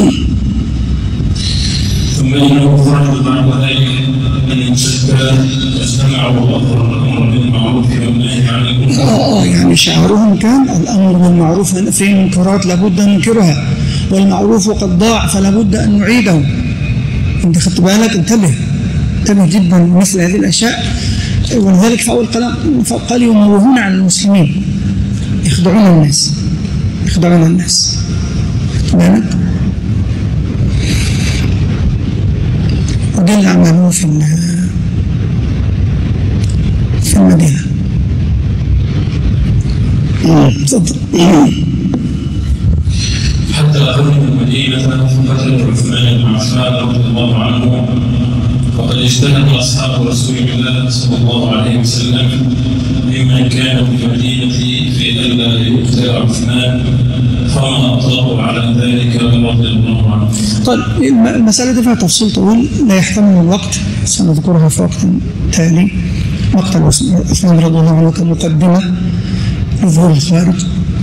B: ثم انه فرض بعد ذلك ان المشركين اجتمعوا واظهروا الامر بالمعروف والنهي عن المنكر.
A: يعني شعارهم كان الامر بالمعروف في منكرات لابد ان ننكرها، والمعروف قد ضاع فلا بد ان نعيده. انت خدت بالك؟ انتبه جدا مثل هذه الاشياء. ولذلك في اول كلام قال يموهون على المسلمين، يخدعون الناس. خدت بالك؟ وده اللي عملوه في المدينة. تفضل.
B: حتى أخرجوا من المدينة فترة عثمان بن عفان رضي الله عنه، وقد اجتهد أصحاب رسول الله صلى الله عليه وسلم ممن كانوا في المدينة في ألا يقتل عثمان، فما أطلقوا على ذلك رضي الله عنه.
A: طيب المسألة دي فيها تفصيل طويل لا يحتمل الوقت، سنذكرها في وقت تالي. مقتل عثمان رضي الله عنه كمقدمة لظهور الخوارج.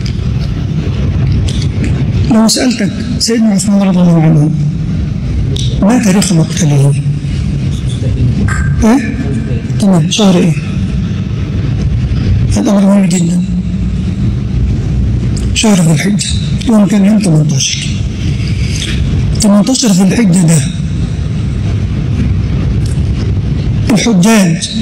A: لو سألتك سيدنا عثمان رضي الله عنه ما تاريخ مقتله؟ ايه؟ تمام. شهر ايه؟ هذا امر مهم جدا. شهر ذي الحجة، يوم كان يوم 18 ذي الحجة. ده الحجاج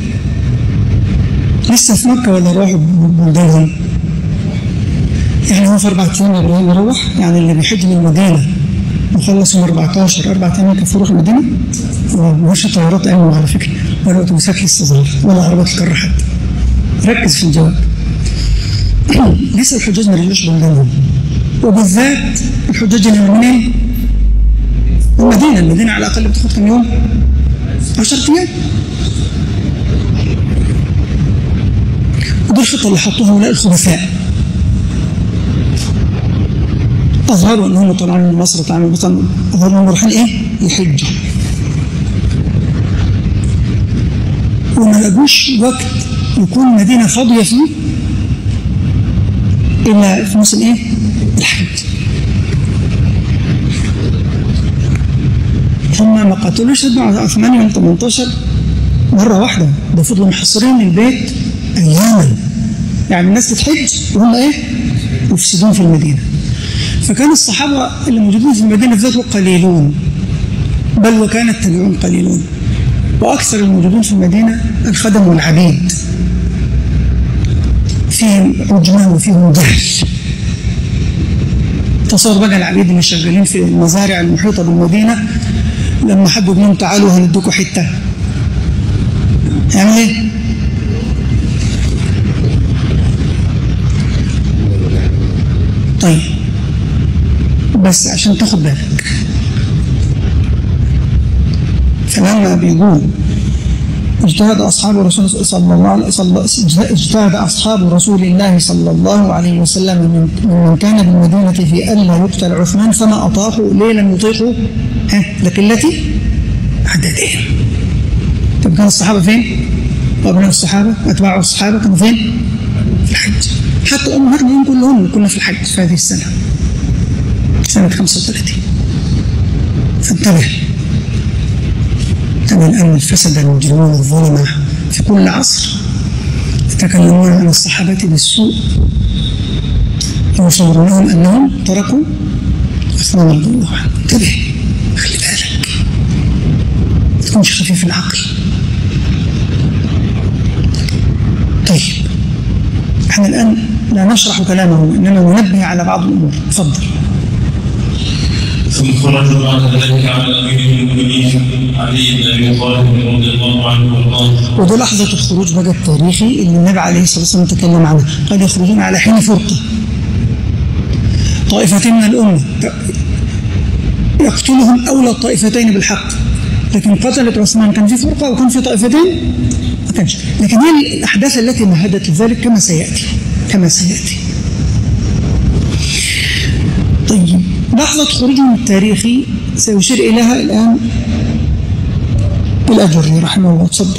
A: لسه في مكة ولا راحوا بلدانهم؟ يعني هو في 4 أيام ابراهيم يروح، يعني اللي بيحج من المدينة وخلص يوم 14 4 أيام كفوا يروح المدينة. ومش طيارات أيام على فكرة، ولا أتوبيسات لسه صغيرة، ولا عربات الكر حتى. ركز في الجواب. لسه الحجاج ما رجعوش بلدانهم، وبالذات الحجاج اللي منين؟ المدينة على الأقل بتاخد كم يوم؟ 10 أيام. ودي الخطة اللي حطوها هؤلاء الخبثاء. أظهروا أنهم طلعوا من مصر، أظهروا أنهم رايحين إيه؟ يحجوا. وما لقوش وقت يكون المدينة فاضية فيه إلا في موسم إيه؟ الحج. هم ما قتلوش سيدنا عثمان يوم 18 مرة واحدة، ده فضلوا محصرين البيت أياما. يعني الناس تتحج وهم إيه؟ يفسدون في المدينة. فكان الصحابة اللي موجودين في المدينة ذاته قليلون، بل وكان التابعون قليلون، وأكثر الموجودين في المدينة الخدم والعبيد، فيهم عجمة وفيهم جهل. تصور بقى العبيد اللي شغالين في المزارع المحيطة بالمدينة لما حبوا بهم تعالوا هندوكوا حتة، يعمل ايه؟ بس عشان تاخد بالك. فلما بيقول اجتهد أصحاب رسول الله صلى الله عليه وسلم من كان بالمدينة في ألا يقتل عثمان فما أطاقوا ليه لم يطيقوا لقلة عددهم. طب كان الصحابة فين؟ وأبناء الصحابة وأتباع الصحابة كانوا فين؟ في الحج. حتى أمهاتنا كلهم كنا في الحج في هذه السنة، سنة 35. فانتبه الآن الفسد المجرمون الظلمة في كل عصر يتكلمون عن الصحابة بالسوء، يصورونهم أنهم تركوا عثمان رضي الله عنه. انتبه، خلي بالك، ما تكونش خفيف العقل. طيب احنا الآن لا نشرح كلامه، إنما ننبه على بعض الأمور. تفضل.
B: ثم خرج بعد ذلك على امير المؤمنين علي بن ابي طالب رضي الله عنه وارضاه.
A: ودي لحظه الخروج بقى التاريخي اللي النبي عليه الصلاه والسلام تكلم عنه، قال يخرجون على حين فرقه طائفتين من الامه يقتلهم اولى الطائفتين بالحق. لكن قتلت عثمان كان في فرقه وكان في طائفتين؟ ما كانش. لكن هي الاحداث التي مهدت ذلك كما سياتي. طيب لحظة خروجهم التاريخي سيشير إليها الآن الأجري رحمه الله. تفضل.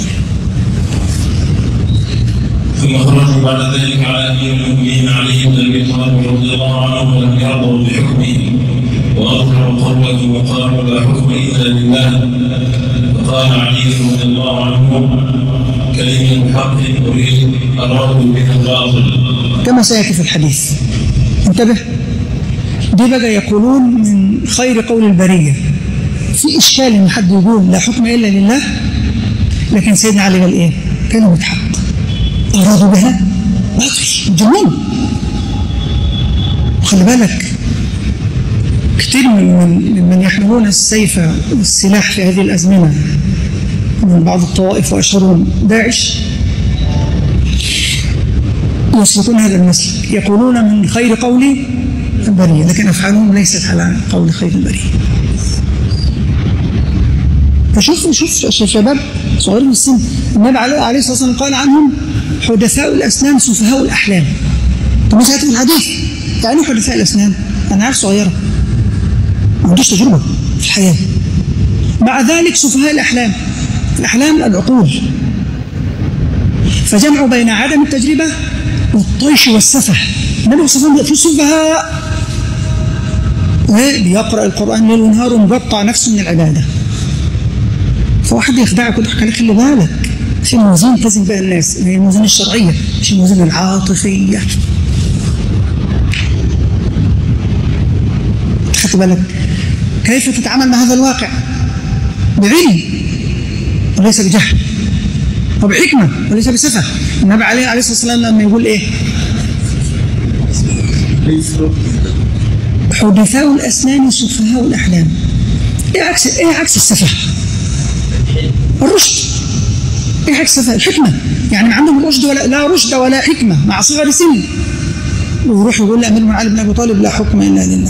B: ثم خرجوا بعد ذلك على أمير المؤمنين علي بن أبي طالب رضي الله عنه ولم يرضوا بحكمه وأظهروا قوله وقالوا لا حكم إلا لله. فقال علي رضي الله عنه كلمة حق أرادوا بها الباطل
A: كما سيأتي في الحديث. انتبه، دي بقى يقولون من خير قول البرية. في إشكال إن حد يقول لا حكم إلا لله، لكن سيدنا علي قال إيه؟ كلمة حق أرادوا بها باطل. جنون. وخلي بالك كثير من يحملون السيف والسلاح في هذه الأزمنة من بعض الطوائف وأشهرهم داعش يسلكون هذا المسلك، يقولون من خير قول البرية، لكن أفعالهم ليست على قول خير البرية. فشوف شباب صغيرين السن، النبي عليه الصلاة والسلام قال عنهم حدثاء الأسنان سفهاء الأحلام. طب مش هاتي الحديث يعني حدثاء الأسنان؟ أنا عارف صغيرة ما عندوش تجربة في الحياة، مع ذلك سفهاء الأحلام. الأحلام العقول، فجمعوا بين عدم التجربة والطيش والسفه. النبي صلى الله عليه وسلم في سفهاء بيقرأ القرآن ليل ونهار ومقطع نفسه من العبادة. فواحد يخدعك ويضحك عليك. خلي بالك في موازين تزن بها الناس، هي الموازين الشرعية مش الموازين العاطفية. خدت بالك كيف تتعامل مع هذا الواقع؟ بعلم وليس بجهل، وبحكمة وليس بسفه. النبي عليه الصلاة والسلام لما يقول إيه؟ حدثاء الأسنان سفهاء الأحلام. إيه عكس السفه؟ الرشد. إيه عكس السفه؟ الحكمة. يعني ما عندهم رشد لا رشد ولا حكمة مع صغر سن، ويروح يقول لأمير علي بن أبي طالب لا حكم إلا لله.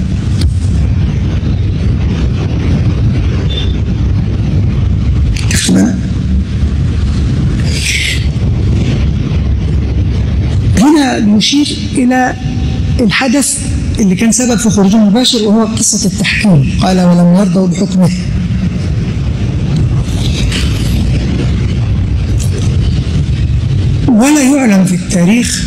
A: هنا نشير إلى الحدث اللي كان سبب في خروجه المباشر، وهو قصة التحكيم. قال ولم يرضوا بحكمه. ولا يعلم في التاريخ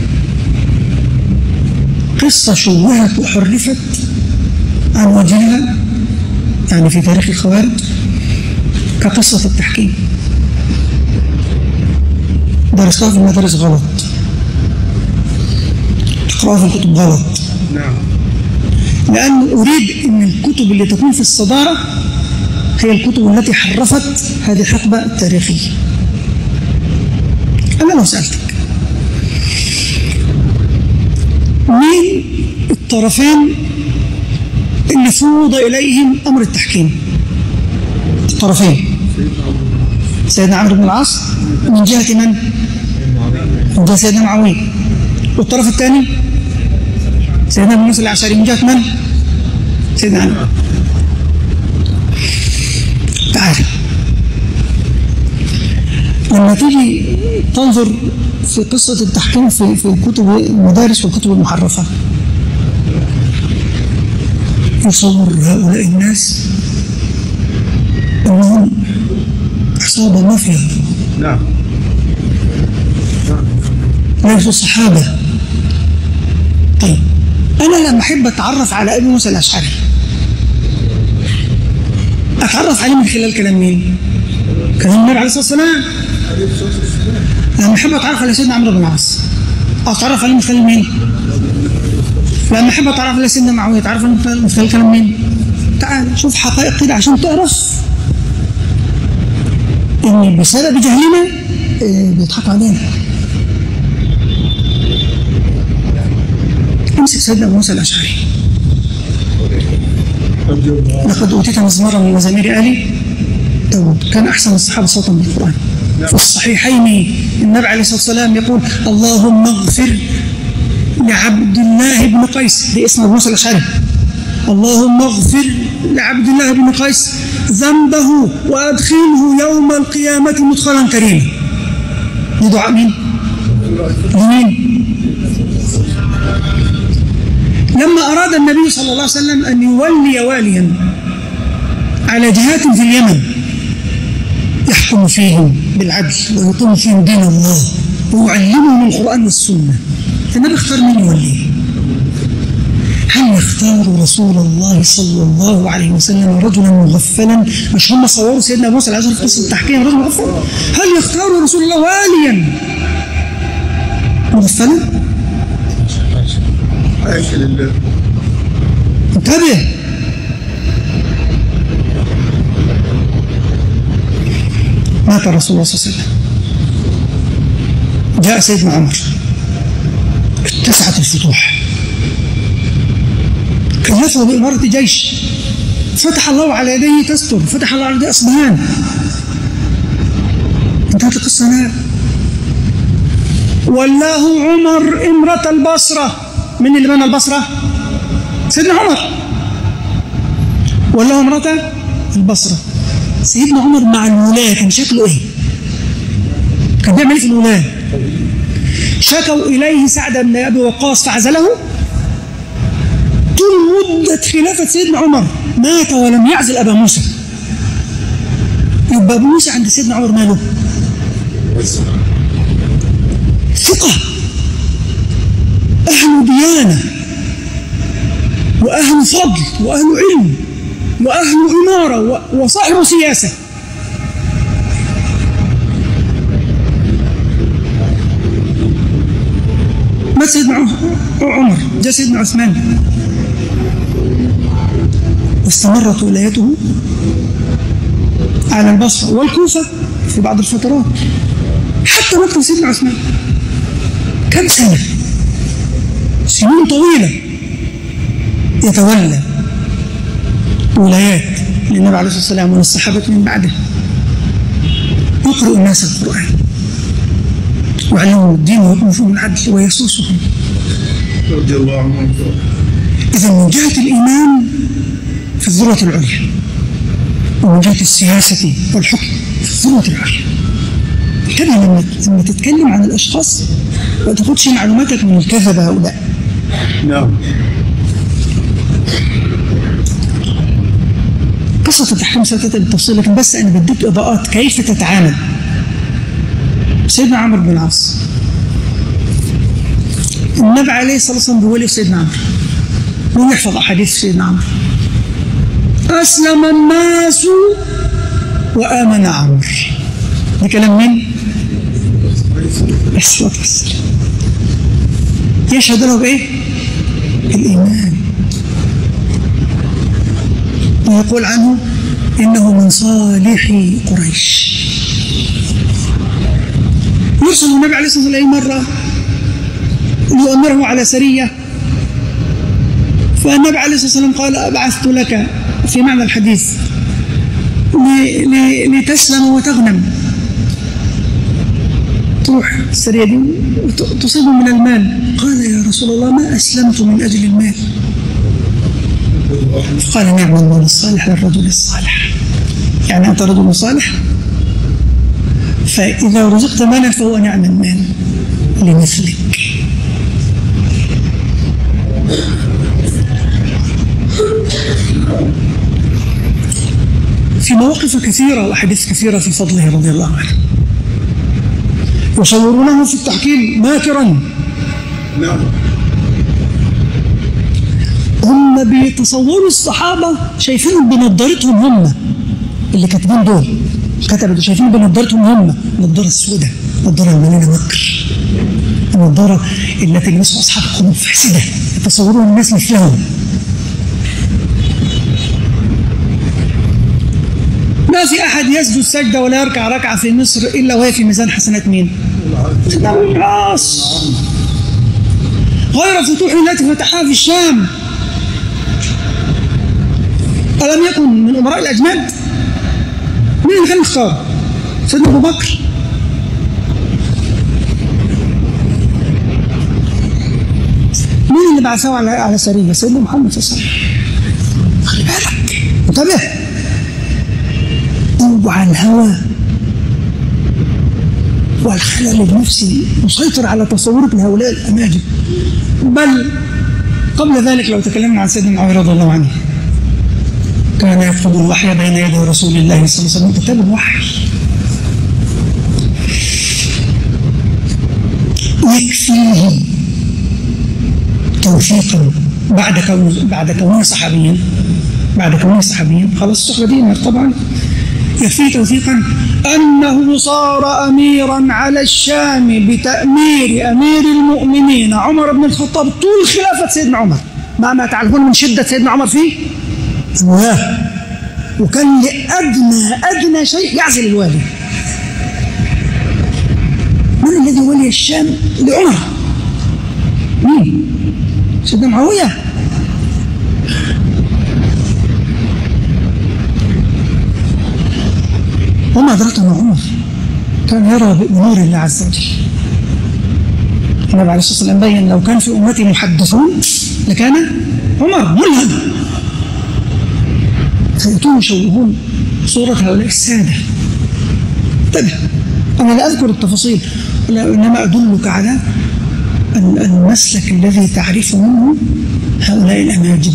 A: قصة شوهت وحرفت عن وجهها يعني في تاريخ الخوارج كقصة التحكيم. درستها في المدارس غلط، تقرأها في الكتب غلط.
B: نعم.
A: لأن أريد أن الكتب اللي تكون في الصدارة هي الكتب التي حرفت هذه الحقبة التاريخية. أنا لو سألتك مين الطرفين اللي فوض إليهم أمر التحكيم؟ الطرفين سيدنا عمرو بن العاص من جهة من؟ من جهة سيدنا معاوية. والطرف الثاني سيدنا ابن موسى الأشعري من جهة من؟ سيدنا علي. تعال لما تيجي تنظر في قصة التحكيم في كتب المدارس والكتب المحرفة، يصور هؤلاء الناس أنهم أحصاب مافيا.
C: نعم.
A: ليسوا صحابة. طيب أنا لما أحب أتعرف على أبي موسى الأشعري أتعرف عليه من خلال كلام مين؟ كلام النبي عليه الصلاة والسلام. لما أحب أتعرف على سيدنا عمرو بن العاص أتعرف عليه من خلال مين؟ لما أحب أتعرف على سيدنا معاوية أتعرف عليه من خلال كلام مين؟ تعال شوف حقائق كده عشان تعرف إن بسبب جهلنا بيضحكوا علينا. امسك سيدنا أبو موسى الأشعري. لقد أوتيت مزمارا من مزامير آل داود، كان أحسن الصحابة صوتا بالقرآن. في الصحيحين النبي عليه الصلاة والسلام يقول اللهم اغفر لعبد الله بن قيس، دي اسم أبو موسى الأشعري. اللهم اغفر لعبد الله بن قيس ذنبه وأدخله يوم القيامة مدخلا كريما. دي دعاء مين؟ لمين؟ لما أراد النبي صلى الله عليه وسلم أن يولي واليا على جهات في اليمن يحكم فيهم بالعدل ويقيم فيهم دين الله ويعلمهم القرآن والسنة، النبي اختار من يوليه؟ هل يختار رسول الله صلى الله عليه وسلم رجلا مغفلا؟ مش هم صوروا سيدنا أبو موسى الأشعري في قصة التحكيم رجل مغفل؟ هل يختار رسول الله واليا مغفلا؟
C: حاشا لله.
A: انتبه. مات رسول الله صلى الله عليه وسلم، جاء سيدنا عمر، اتسعت الفتوح، كلفه بإمارة جيش، فتح الله على يديه تستر، فتح الله على يديه أصبهان، انتهت القصة هنا. ولاه عمر إمرة البصرة. من اللي بنى البصرة؟ سيدنا عمر. ولاه إمرة البصرة. سيدنا عمر مع الولاة كان شكله إيه؟ كان بيعمل إيه في الولاة؟ شكوا إليه سعد بن أبي وقاص فعزله. طول مدة خلافة سيدنا عمر مات ولم يعزل أبا موسى. يبقى أبو موسى عند سيدنا عمر ماله؟ ثقة، أهل ديانة وأهل فضل وأهل علم وأهل إمارة وصاحب سياسة. مات سيدنا عمر، جاء سيدنا عثمان واستمرت ولايته على البصرة والكوفة في بعض الفترات حتى مات سيدنا عثمان. كم سنة؟ سنين طويلة يتولى ولايات للنبي عليه الصلاة والسلام والصحابة من بعده، يقرأ الناس القرآن ويعلمهم الدين ويقوم فيهم العدل ويسوسهم
C: رضي الله عنهم.
A: إذا من جهة الإيمان في الذروة العليا، ومن جهة السياسة والحكم في الذروة العليا. انتبه لما تتكلم عن الأشخاص ما تاخدش معلوماتك من الكذب هؤلاء.
C: نعم.
A: قصة التحكيم ستأتي بالتفصيل، لكن بس أنا بديك إضاءات كيف تتعامل. سيدنا عمرو بن العاص، النبي عليه الصلاة والسلام بيولي سيدنا عمرو ويحفظ أحاديث سيدنا عمرو. أسلم الناس وآمن عمرو. ده كلام مين؟ الصلاة والسلام. يشهد له بإيه؟ الإيمان. ويقول عنه إنه من صالح قريش. يرسل النبي عليه الصلاة والسلام مرة ليؤمره على سرية، فالنبي عليه الصلاة والسلام قال أبعثت لك في معنى الحديث لتسلم وتغنم، تروح السرية دي تصيب من المال. قال يا رسول الله ما أسلمت من أجل المال، قال نعم المال الصالح للرجل الصالح. يعني أنت رجل صالح، فإذا رزقت مالا فهو نعم المال لمثلك. في مواقف كثيرة وأحاديث كثيرة في فضله رضي الله عنه. يصورونه في التحكيم ماكرا.
C: نعم.
A: هم بيتصوروا الصحابة شايفينهم بنظارتهم هم اللي كاتبين دول، كتبوا شايفين بنظارتهم هم، النظارة السوداء، النظارة المليانة مكر، النظارة التي يلبسها أصحاب قلوب فاسدة، يتصورون الناس مثلهم. ما في أحد يسجد سجدة ولا يركع ركعة في مصر إلا وهي في ميزان حسنات مين؟ سيدنا عمرو بن العاص. غير فتوح التي فتحها في الشام، ألم يكن من أمراء الأجناد؟ مين اللي كان مختار؟ سيدنا أبو بكر. مين اللي بعثه على سرية؟ سيدنا محمد صلى الله عليه وسلم. خلي بالك، انتبه، اوعى الهوى والخلل النفسي مسيطر على تصورك لهؤلاء الأماجد. بل قبل ذلك لو تكلمنا عن سيدنا معاوية رضي الله عنه، كان يكتب الوحي بين يدي رسول الله صلى الله عليه وسلم، كتاب الوحي يكفيه توثيقا بعد كونه صحابيا خلاص الصحبة دي مرتبعا، يكفيه توثيقا أنه صار أميرا على الشام بتأمير أمير المؤمنين عمر بن الخطاب طول خلافة سيدنا عمر، ما تعرفون من شدة سيدنا عمر فيه الولاء، وكان لأدنى شيء يعزل الوالي. من الذي ولي الشام لعمر؟ مين؟ سيدنا معاوية. وما أدرك أن عمر كان يرى بنور الله عز وجل. النبي عليه الصلاة والسلام بين لو كان في أمتي محدثون لكان عمر ملهم، فيأتون يشوهون صورة هؤلاء السادة. انتبه، أنا لا أذكر التفاصيل إنما أدلك على المسلك الذي تعرف منه هؤلاء الأماجد،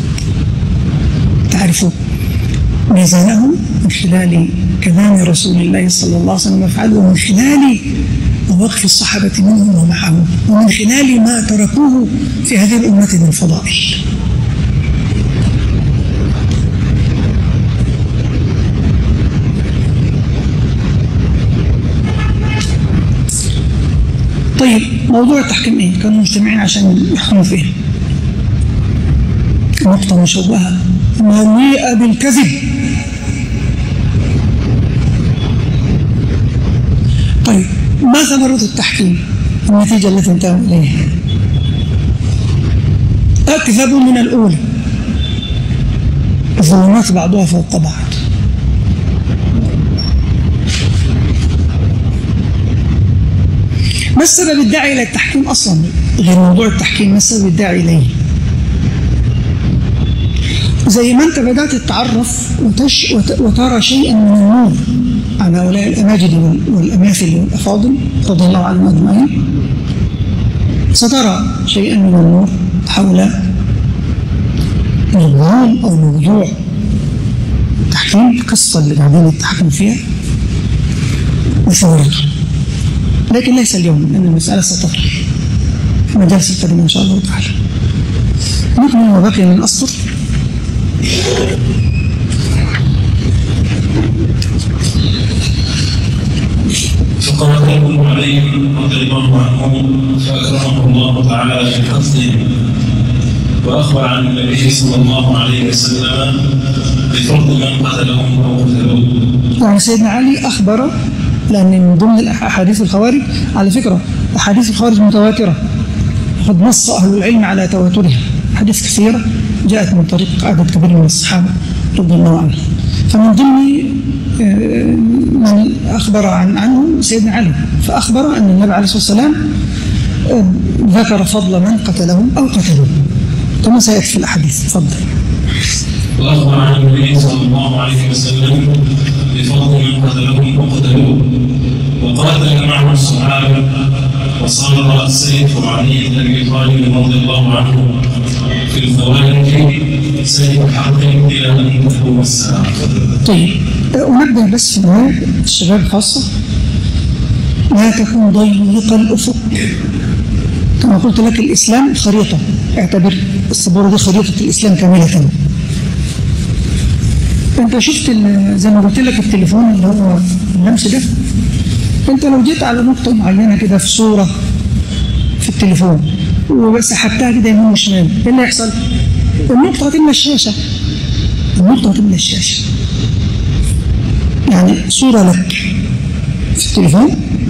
A: تعرف ميزانهم من خلال كلام رسول الله صلى الله عليه وسلم وافعاله، ومن خلال مواقف الصحابة منهم ومعه، ومن خلال ما تركوه في هذه الأمة من فضائل. طيب موضوع التحكيم ايه؟ كانوا مجتمعين عشان يحكموا فيه. نقطة مشوهة مليئة بالكذب. طيب ما ثمرة التحكيم؟ النتيجة التي انتهوا إليها أكذب من الأولى، الظلمات بعضها فوق بعض. ما السبب الداعي إلى التحكيم أصلا؟ غير موضوع التحكيم، ما السبب الداعي إليه؟ زي ما أنت بدأت تتعرف وترى شيئا من النور عن هؤلاء الأماجد والأماثل والأفاضل رضي الله عنهم أجمعين، سترى شيئا من النور حول الغموض أو موضوع تحكيم القصة اللي قاعدين نتحكم فيها وثمرته. لكن ليس اليوم، لأن المسألة ستطرح في المجالس القادمة إن شاء الله تعالى. نكمل ما بقي من أسطر.
B: فقال عليهم رضي الله عنهم فأكرمه الله تعالى في حفظهم، وأخبر عن النبي صلى الله عليه وسلم بفضل من قتلهم أو قتلوه.
A: يعني سيدنا علي أخبر، لأن من ضمن أحاديث الخوارج على فكرة أحاديث الخوارج متواترة، قد نص أهل العلم على تواترها، أحاديث كثيرة جاءت من طريق عدد كبير من الصحابة رضي الله عنهم. فمن ضمن من أخبر عنه سيدنا علي، فأخبر أن النبي عليه الصلاة والسلام ذكر فضل من قتلهم أو قتلوه كما سيأتي في الأحاديث. تفضل.
B: وأخبر عن النبي صلى الله عليه وسلم بفضل من قتلهم وقتلوه، وقاتل معه الصحابة، وصار سيف علي بن أبي طالب رضي الله عنه في الخوارج سيف حق إلى أن تقوم الساعة.
A: طيب أنبه بس في النهاية الشباب خاصة، لا تكون ضيق الأفق. كما قلت لك الإسلام خريطة، اعتبر السبورة دي خريطة الإسلام كاملة. أنت شفت زي ما قلت لك التليفون اللي هو اللمس ده، أنت لو جيت على نقطة معينة كده في صورة في التليفون وسحبتها كده يمين وشمال، إيه اللي هيحصل؟ النقطة هتملى الشاشة، النقطة هتملى الشاشة. يعني صورة لك في التليفون،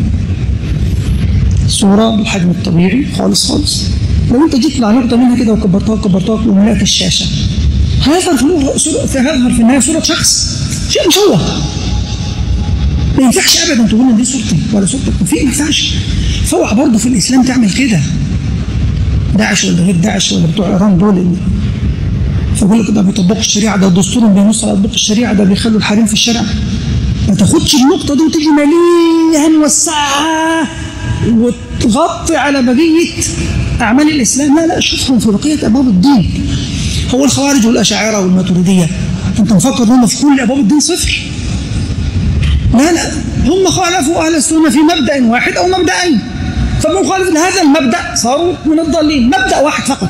A: صورة بالحجم الطبيعي خالص خالص، لو أنت جيت على نقطة منها كده وكبرتها وملأت الشاشة، هيظهر في النهاية صورة شخص، شيء مشوه. ما ينفعش ابدا تقول ان دي صورتي ولا صورتك، ما ينفعش. فوع برضه في الاسلام تعمل كده. داعش ولا غير داعش ولا بتوع ايران دول اللي فبيقول لك ده بيطبقوا الشريعه، ده دستورهم بينص على تطبيق الشريعه، ده بيخلوا الحريم في الشارع. ما تاخدش النقطه دي وتيجي مليها موسعها وتغطي على بقيه اعمال الاسلام. لا شوفهم في بقيه ابواب الدين. هو الخوارج والاشاعره والماتريديه انت مفكر انهم في كل ابواب الدين صفر؟ لا هم خالفوا أهل السنة في مبدأ واحد أو مبدأين، فبمخالفة هذا المبدأ صاروا من الضالين. مبدأ واحد فقط،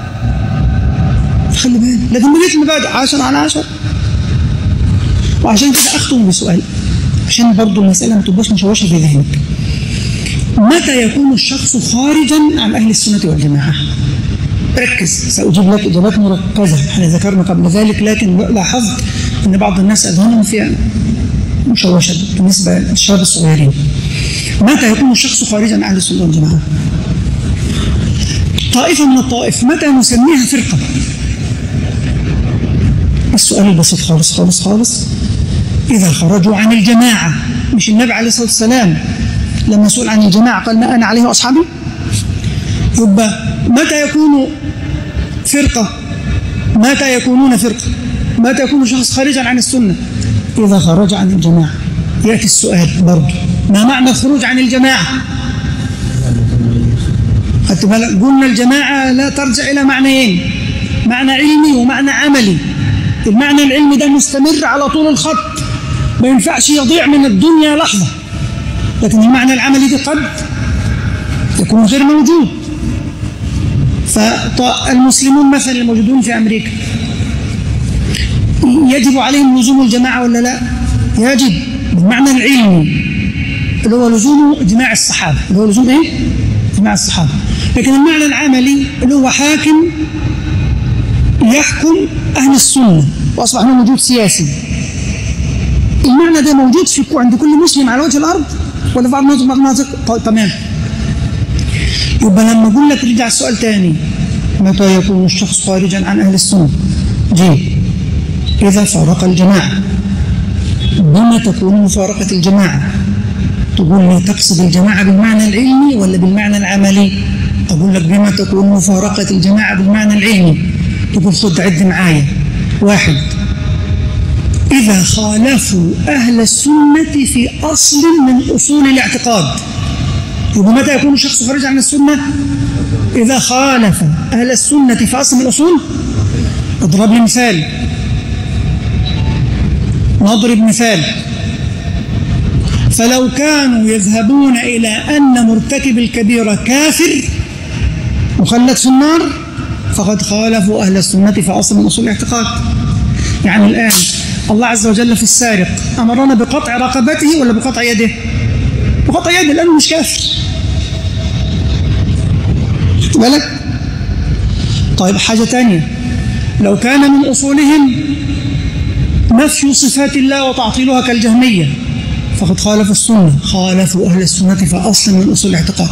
A: خلي بالك. لكن بقية المبادئ 10 على 10. وعشان كده أختم بسؤال عشان برضو المسألة ما تبقاش مشوشة في ذهنك. متى يكون الشخص خارجا عن أهل السنة والجماعة؟ ركز، سأجيب لك إجابات مركزة، احنا ذكرنا قبل ذلك، لكن لاحظت أن بعض الناس أذهانهم فيها مشوشة بالنسبة للشباب الصغيرين. متى يكون الشخص خارجا عن أهل السنة والجماعة؟ طائفة من الطائف متى نسميها فرقة؟ السؤال البسيط خالص خالص خالص، إذا خرجوا عن الجماعة. مش النبي عليه الصلاة والسلام لما سئل عن الجماعة قال ما أنا عليه وأصحابي؟ يبقى متى يكون فرقة؟ متى يكونون فرقة؟ متى يكون الشخص خارجا عن السنة؟ إذا خرج عن الجماعة. يأتي السؤال برضه، ما معنى الخروج عن الجماعة؟ قلنا الجماعة لا ترجع إلى معنيين، معنى علمي ومعنى عملي. المعنى العلمي ده مستمر على طول الخط، ما ينفعش يضيع من الدنيا لحظة. لكن المعنى العملي ده قد يكون غير موجود. فالمسلمون مثلا الموجودون في أمريكا يجب عليهم لزوم الجماعة ولا لا؟ يجب بالمعنى العلمي اللي هو لزوم إجماع الصحابة، اللي هو لزوم إيه؟ إجماع الصحابة. لكن المعنى العملي اللي هو حاكم يحكم أهل السنة وأصبح له وجود سياسي. المعنى ده موجود في عند كل مسلم على وجه الأرض ولا في بعض المناطق؟ طيب تمام. يبقى لما أقول لك رجع السؤال تاني، متى يكون الشخص خارجا عن أهل السنة؟ إذا فارق الجماعة. بما تكون مفارقة الجماعة؟ تقول لي تقصد الجماعة بالمعنى العلمي ولا بالمعنى العملي؟ أقول لك بما تكون مفارقة الجماعة بالمعنى العلمي. تقول خد عد معايا. 1. إذا خالفوا أهل السنة في أصل من أصول الاعتقاد. يبقى متى يكون الشخص خارج عن السنة؟ إذا خالف أهل السنة في أصل من الأصول. اضرب لي مثال. نضرب مثال. فلو كانوا يذهبون إلى أن مرتكب الكبيرة كافر مخلد في النار فقد خالفوا أهل السنة في أصل من أصول الاعتقاد. يعني الآن الله عز وجل في السارق أمرنا بقطع رقبته ولا بقطع يده؟ بقطع يده لأنه مش كافر. بالك؟ طيب حاجة تانية، لو كان من أصولهم نفي صفات الله وتعطيلها كالجهمية فقد خالف السنة، خالفوا أهل السنة في أصل من أصول الاعتقاد.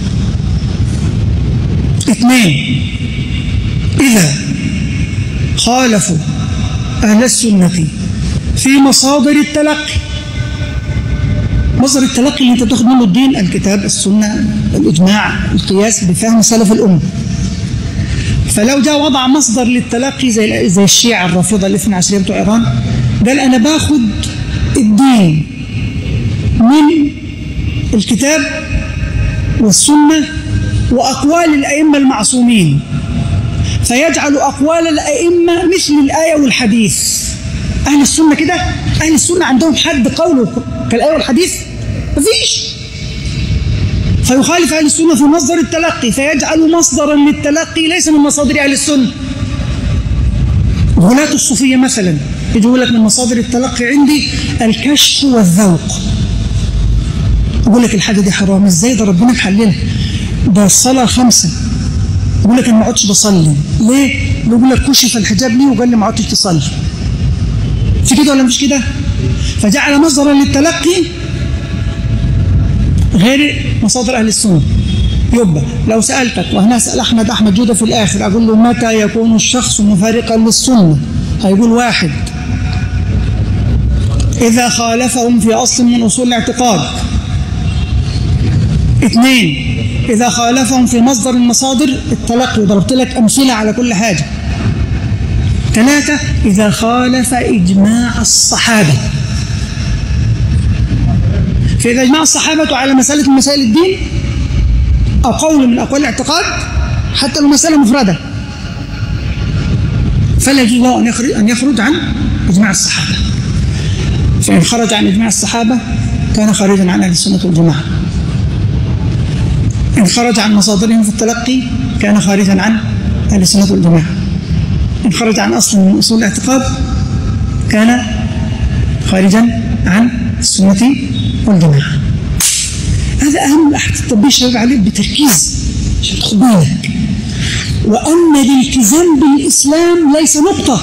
A: 2. إذا خالفوا أهل السنة في مصادر التلقي. مصدر التلقي اللي انت تاخد منه الدين، الكتاب، السنة، الإجماع، القياس بفهم سلف الأمة. فلو جاء وضع مصدر للتلقي زي الشيعة الرافضة الاثنى عشرية بتوع إيران، قال أنا باخد الدين من الكتاب والسنة وأقوال الأئمة المعصومين، فيجعل أقوال الأئمة مثل الآية والحديث. أهل السنة كده، أهل السنة عندهم حد قوله كالآية والحديث؟ مفيش. فيخالف أهل السنة في مصدر التلقي، فيجعل مصدرا للتلقي ليس من مصادر أهل السنة. غلاة الصوفية مثلا يقول لك من مصادر التلقي عندي الكشف والذوق. يقول لك الحاجة دي حرام، ازاي ده ربنا محللها، ده الصلاة 5. يقول لك انا ما عدتش بصلي ليه؟ بيقول لك كشف الحجاب لي وقال لي ما عدتش تصلي. في كده ولا مش كده؟ فجعل مصدرا للتلقي غير مصادر اهل السنه. يبقى لو سالتك، وهنا اسال احمد جوده في الاخر، اقول له متى يكون الشخص مفارقا للسنه؟ هيقول 1 اذا خالفهم في اصل من اصول الاعتقاد. 2 اذا خالفهم في مصدر المصادر التلقي، ضربت لك امثله على كل حاجه. 3 اذا خالف اجماع الصحابه. فإذا اجماع الصحابة على مسألة من مسائل الدين أو قول من أقوال الاعتقاد حتى لو مسألة مفردة، فلا يجوز له أن يخرج عن إجماع الصحابة. فإن خرج عن إجماع الصحابة كان خارجا عن أهل السنة والجماعة. إن خرج عن مصادرهم في التلقي كان خارجا عن أهل السنة والجماعة. إن خرج عن أصل من أصول الاعتقاد كان خارجا عن السنة والجماعة. هذا أهم الأحاديث الطبية شغال عليه بتركيز عشان تاخد بالك. وأن الالتزام بالإسلام ليس نقطة،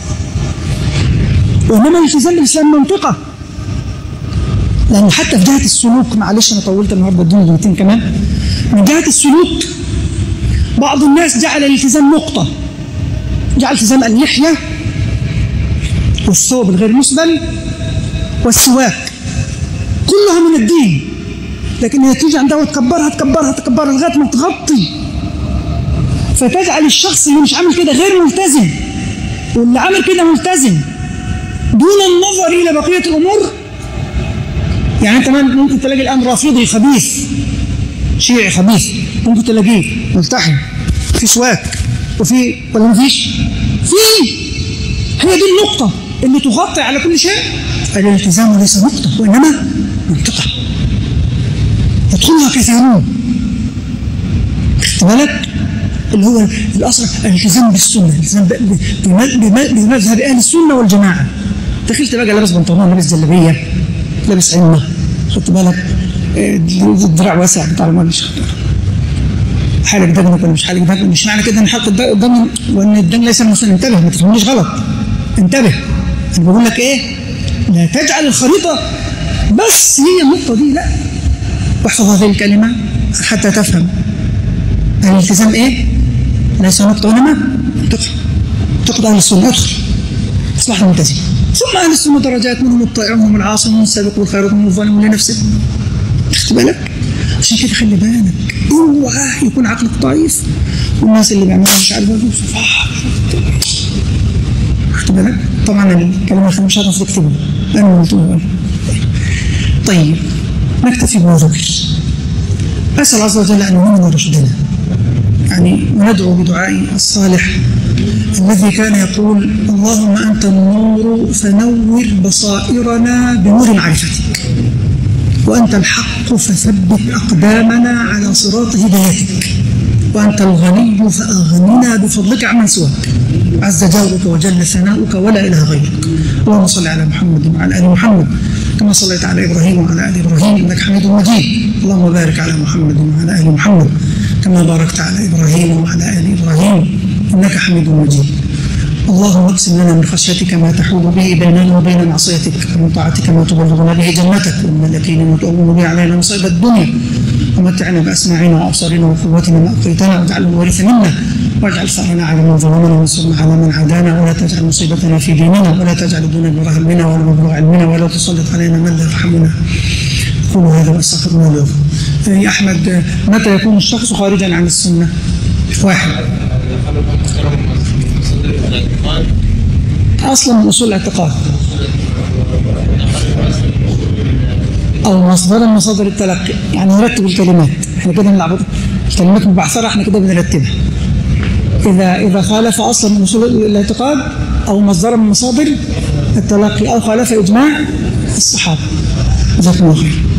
A: وإنما الالتزام بالإسلام منطقة. لأن حتى في جهة السلوك، معلش أنا طولت النهارده ادوني دقيقتين كمان، من جهة السلوك بعض الناس جعل الالتزام نقطة، جعل التزام اللحية والثوب الغير مسبل والسواك كلها من الدين، لكن هي تيجي عندها وتكبرها لغايه ما تغطي، فتجعل الشخص اللي مش عامل كده غير ملتزم، واللي عامل كده ملتزم دون النظر الى بقيه الامور. يعني انت ممكن تلاقي الان رافضي خبيث، شيعي خبيث، ممكن تلاقيه ملتحم في سواك وفي ولا مفيش؟ في. هي دي النقطه اللي تغطي على كل شيء. الالتزام ليس نقطه وانما منطقه يدخلها كثيرون. خدت بالك؟ اللي هو الاصل الالتزام بالسنه، الالتزام بمذهب اهل السنه والجماعه. دخلت بقى لابس بنطلون، لابس جلابيه، لابس عمه، خدت بالك؟ الدراع واسع بتاع المالش، حالك دقنك ولا مش حالك دقنك، مش معنى كده ان حلق الدم وان الدم ليس مسلم. انتبه، ما تفهمنيش غلط، انتبه. انا بقول لك ايه؟ لا تجعل الخريطه بس هي النقطه دي، لا، واحفظ هذه الكلمه حتى تفهم. الالتزام ايه؟ ليس نقطه وانما منطقه. تقضى اهل السنه، ادخل اصلح الملتزم. ثم اهل السنه درجات، منهم الطائع ومنهم العاصي ومنهم السابق والخيرات ومنهم الظالم لنفسه. خدت بالك؟ عشان كده خلي بالك، اوعى يكون عقلك ضعيف والناس اللي بيعملوا مش عارف خدت بالك؟ طبعا الكلمه الخامسه مش هتعرف تكتبها انا قلتها. طيب نكتفي بما ذكر. اسال عز وجل ان يمن رشدنا، يعني وندعو بدعائي الصالح الذي كان يقول: اللهم انت النور فنور بصائرنا بنور معرفتك، وانت الحق فثبت اقدامنا على صراط هدايتك، وانت الغني فاغننا بفضلك عمن سواك، عز جارك وجل ثناؤك ولا اله غيرك. اللهم صل على محمد وعلى ال محمد كما صليت على ابراهيم وعلى ال ابراهيم انك حميد مجيد. اللهم بارك على محمد وعلى ال محمد كما باركت على ابراهيم وعلى ال ابراهيم انك حميد مجيد. اللهم اقسم لنا من خشيتك ما تحول به بيننا وبين معصيتك، ومن طاعتك ما تبلغنا به جنتك، ومن اليقين ما تؤول به علينا مصيب الدنيا، ومتعنا باسماعنا وابصارنا وقوتنا ما ابقيتنا، واجعله الوارث منا، واجعل ثارنا على من ظلمنا، وانصرنا على من عادانا، ولا تجعل مصيبتنا في ديننا، ولا تجعل الدنيا بغى همنا ولا مبلغ علمنا، ولا تسلط علينا من لا يرحمنا. قولوا هذا واستغفر الله لكم. يا احمد، متى يكون الشخص خارجا عن السنه؟ واحد أصلا من أصول الاعتقاد أو مصدر من مصادر التلقي، يعني نرتب الكلمات. احنا كده بنلعب الكلمات مبعثرة، احنا كده بنرتبها. إذا خالف أصلا من أصول الاعتقاد أو مصدر من مصادر التلقي أو خالف إجماع الصحابة. جزاكم الله خير.